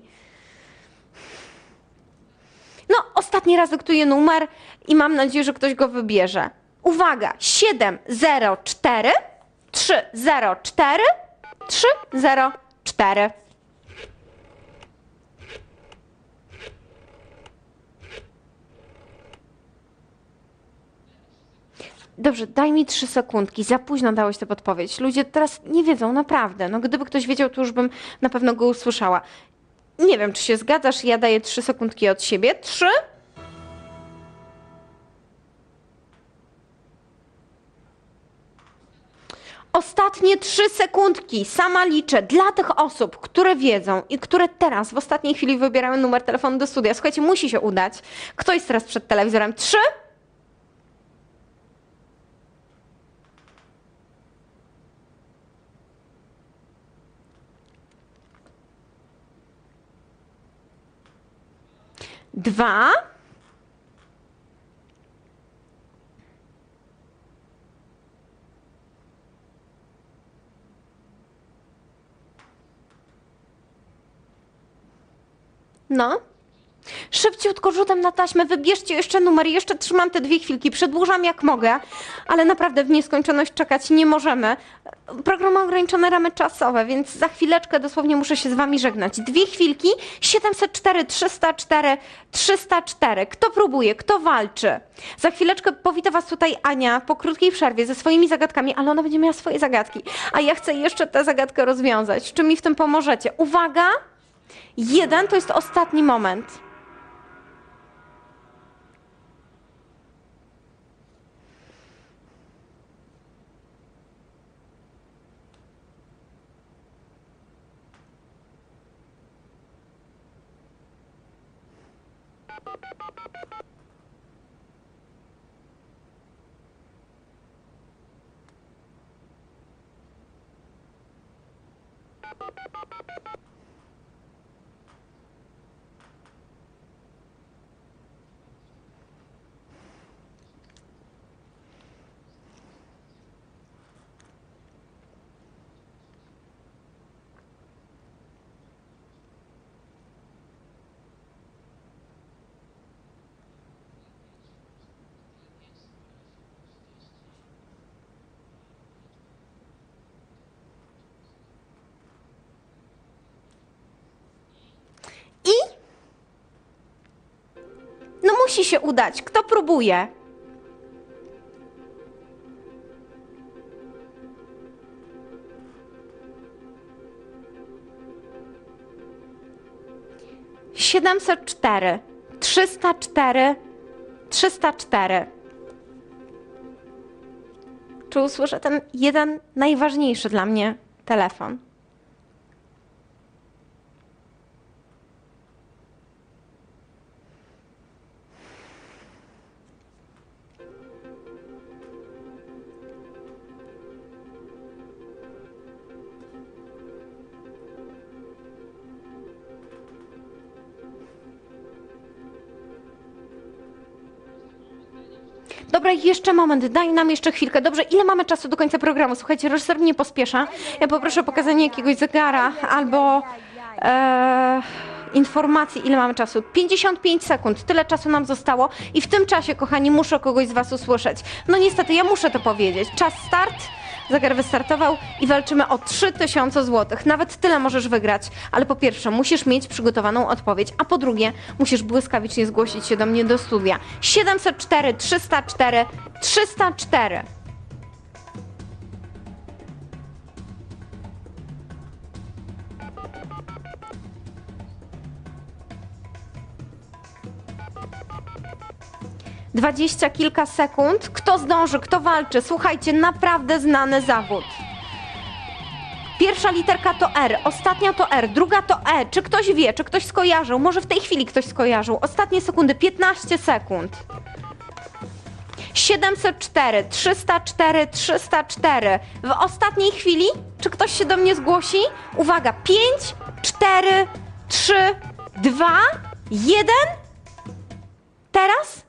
No, ostatni raz dyktuję numer i mam nadzieję, że ktoś go wybierze. Uwaga, siedem zero cztery, trzy zero cztery, trzy zero cztery. Dobrze, daj mi trzy sekundki. Za późno dałeś tę podpowiedź. Ludzie teraz nie wiedzą, naprawdę. No, gdyby ktoś wiedział, to już bym na pewno go usłyszała. Nie wiem, czy się zgadzasz. Ja daję trzy sekundki od siebie. Trzy. Ostatnie trzy sekundki. Sama liczę dla tych osób, które wiedzą i które teraz w ostatniej chwili wybierają numer telefonu do studia. Słuchajcie, musi się udać. Kto jest teraz przed telewizorem? Trzy. Dwa. No. Szybciutko rzutem na taśmę, wybierzcie jeszcze numer, jeszcze trzymam te dwie chwilki, przedłużam jak mogę, ale naprawdę w nieskończoność czekać nie możemy. Program ma ograniczone ramy czasowe, więc za chwileczkę dosłownie muszę się z wami żegnać. Dwie chwilki, siedemset cztery, trzysta cztery, trzysta cztery. Kto próbuje, kto walczy? Za chwileczkę powita was tutaj Ania po krótkiej przerwie ze swoimi zagadkami, ale ona będzie miała swoje zagadki, a ja chcę jeszcze tę zagadkę rozwiązać. Czy mi w tym pomożecie? Uwaga! Jeden to jest ostatni moment. I? No musi się udać. Kto próbuje? siedemset cztery, trzysta cztery, trzysta cztery. Czy usłyszę ten jeden najważniejszy dla mnie telefon? Dobra, jeszcze moment, daj nam jeszcze chwilkę. Dobrze, ile mamy czasu do końca programu? Słuchajcie, reżyser mnie pospiesza. Ja poproszę o pokazanie jakiegoś zegara albo e, informacji, ile mamy czasu. pięćdziesiąt pięć sekund, tyle czasu nam zostało i w tym czasie, kochani, muszę kogoś z was usłyszeć. No niestety, ja muszę to powiedzieć. Czas start. Zegar wystartował i walczymy o trzy tysiące złotych. Nawet tyle możesz wygrać, ale po pierwsze musisz mieć przygotowaną odpowiedź, a po drugie musisz błyskawicznie zgłosić się do mnie do studia. siedemset cztery, trzysta cztery, trzysta cztery. Dwadzieścia kilka sekund. Kto zdąży, kto walczy? Słuchajcie, naprawdę znany zawód. Pierwsza literka to R, ostatnia to R, druga to E. Czy ktoś wie, czy ktoś skojarzył? Może w tej chwili ktoś skojarzył. Ostatnie sekundy, piętnaście sekund. siedemset cztery, trzysta cztery, trzysta cztery. W ostatniej chwili, czy ktoś się do mnie zgłosi? Uwaga, pięć, cztery, trzy, dwa, jeden. Teraz?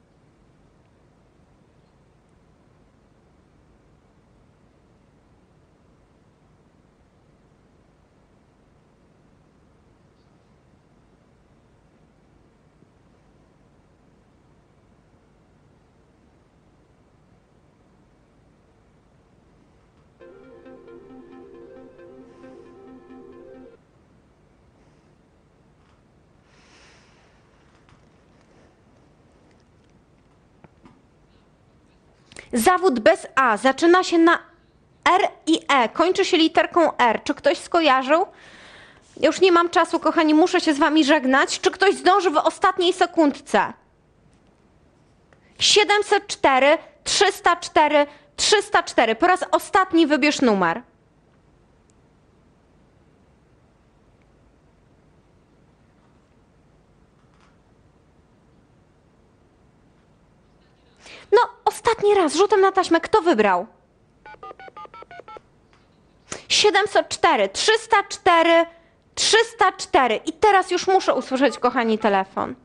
Zawód bez A zaczyna się na R i E, kończy się literką R. Czy ktoś skojarzył? Ja już nie mam czasu, kochani, muszę się z wami żegnać. Czy ktoś zdąży w ostatniej sekundce? siedemset cztery, trzysta cztery, trzysta cztery. Po raz ostatni wybierz numer. No, ostatni raz, rzutem na taśmę. Kto wybrał? siedemset cztery, trzysta cztery, trzysta cztery. I teraz już muszę usłyszeć, kochani, telefon.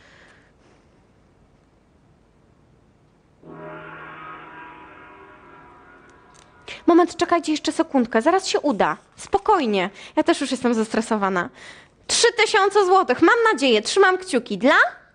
Moment, czekajcie jeszcze sekundkę, zaraz się uda. Spokojnie, ja też już jestem zestresowana. Trzy tysiące złotych, mam nadzieję, trzymam kciuki. Dla?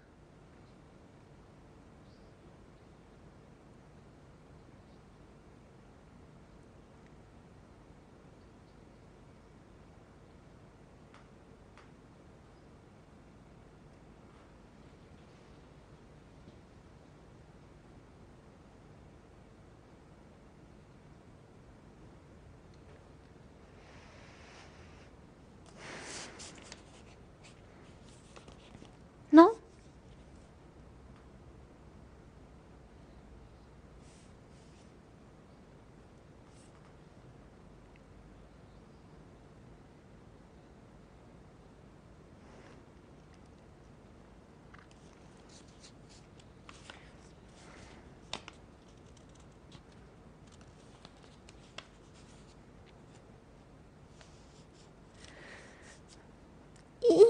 No. I...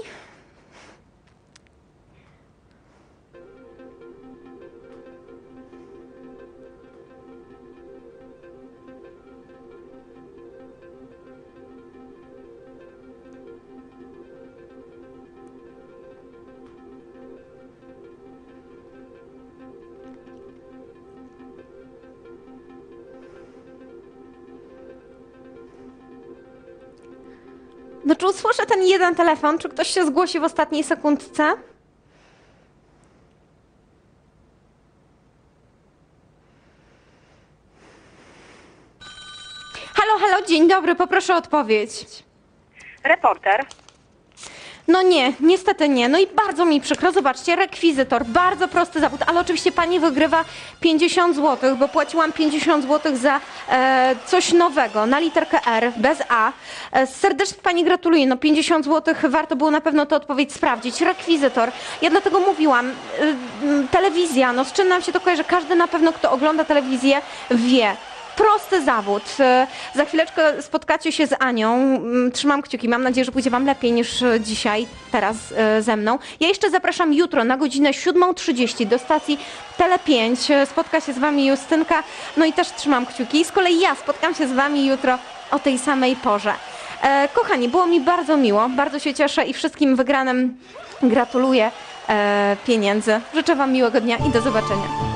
No czy usłyszę ten jeden telefon? Czy ktoś się zgłosi w ostatniej sekundce? Halo, halo, dzień dobry, poproszę o odpowiedź. Reporter. No nie, niestety nie. No i bardzo mi przykro. Zobaczcie, rekwizytor, bardzo prosty zawód, ale oczywiście pani wygrywa pięćdziesiąt złotych, bo płaciłam pięćdziesiąt złotych za e, coś nowego, na literkę R, bez A. E, serdecznie pani gratuluję, no pięćdziesiąt złotych, warto było na pewno tę odpowiedź sprawdzić. Rekwizytor, ja dlatego mówiłam, e, telewizja, no z czym nam się to kojarzy? Każdy na pewno, kto ogląda telewizję, wie. Prosty zawód. Za chwileczkę spotkacie się z Anią. Trzymam kciuki. Mam nadzieję, że pójdzie wam lepiej niż dzisiaj, teraz ze mną. Ja jeszcze zapraszam jutro na godzinę siódmą trzydzieści do stacji Tele pięć. Spotka się z wami Justynka. No i też trzymam kciuki. Z kolei ja spotkam się z wami jutro o tej samej porze. E, kochani, było mi bardzo miło. Bardzo się cieszę i wszystkim wygranym gratuluję e, pieniędzy. Życzę wam miłego dnia i do zobaczenia.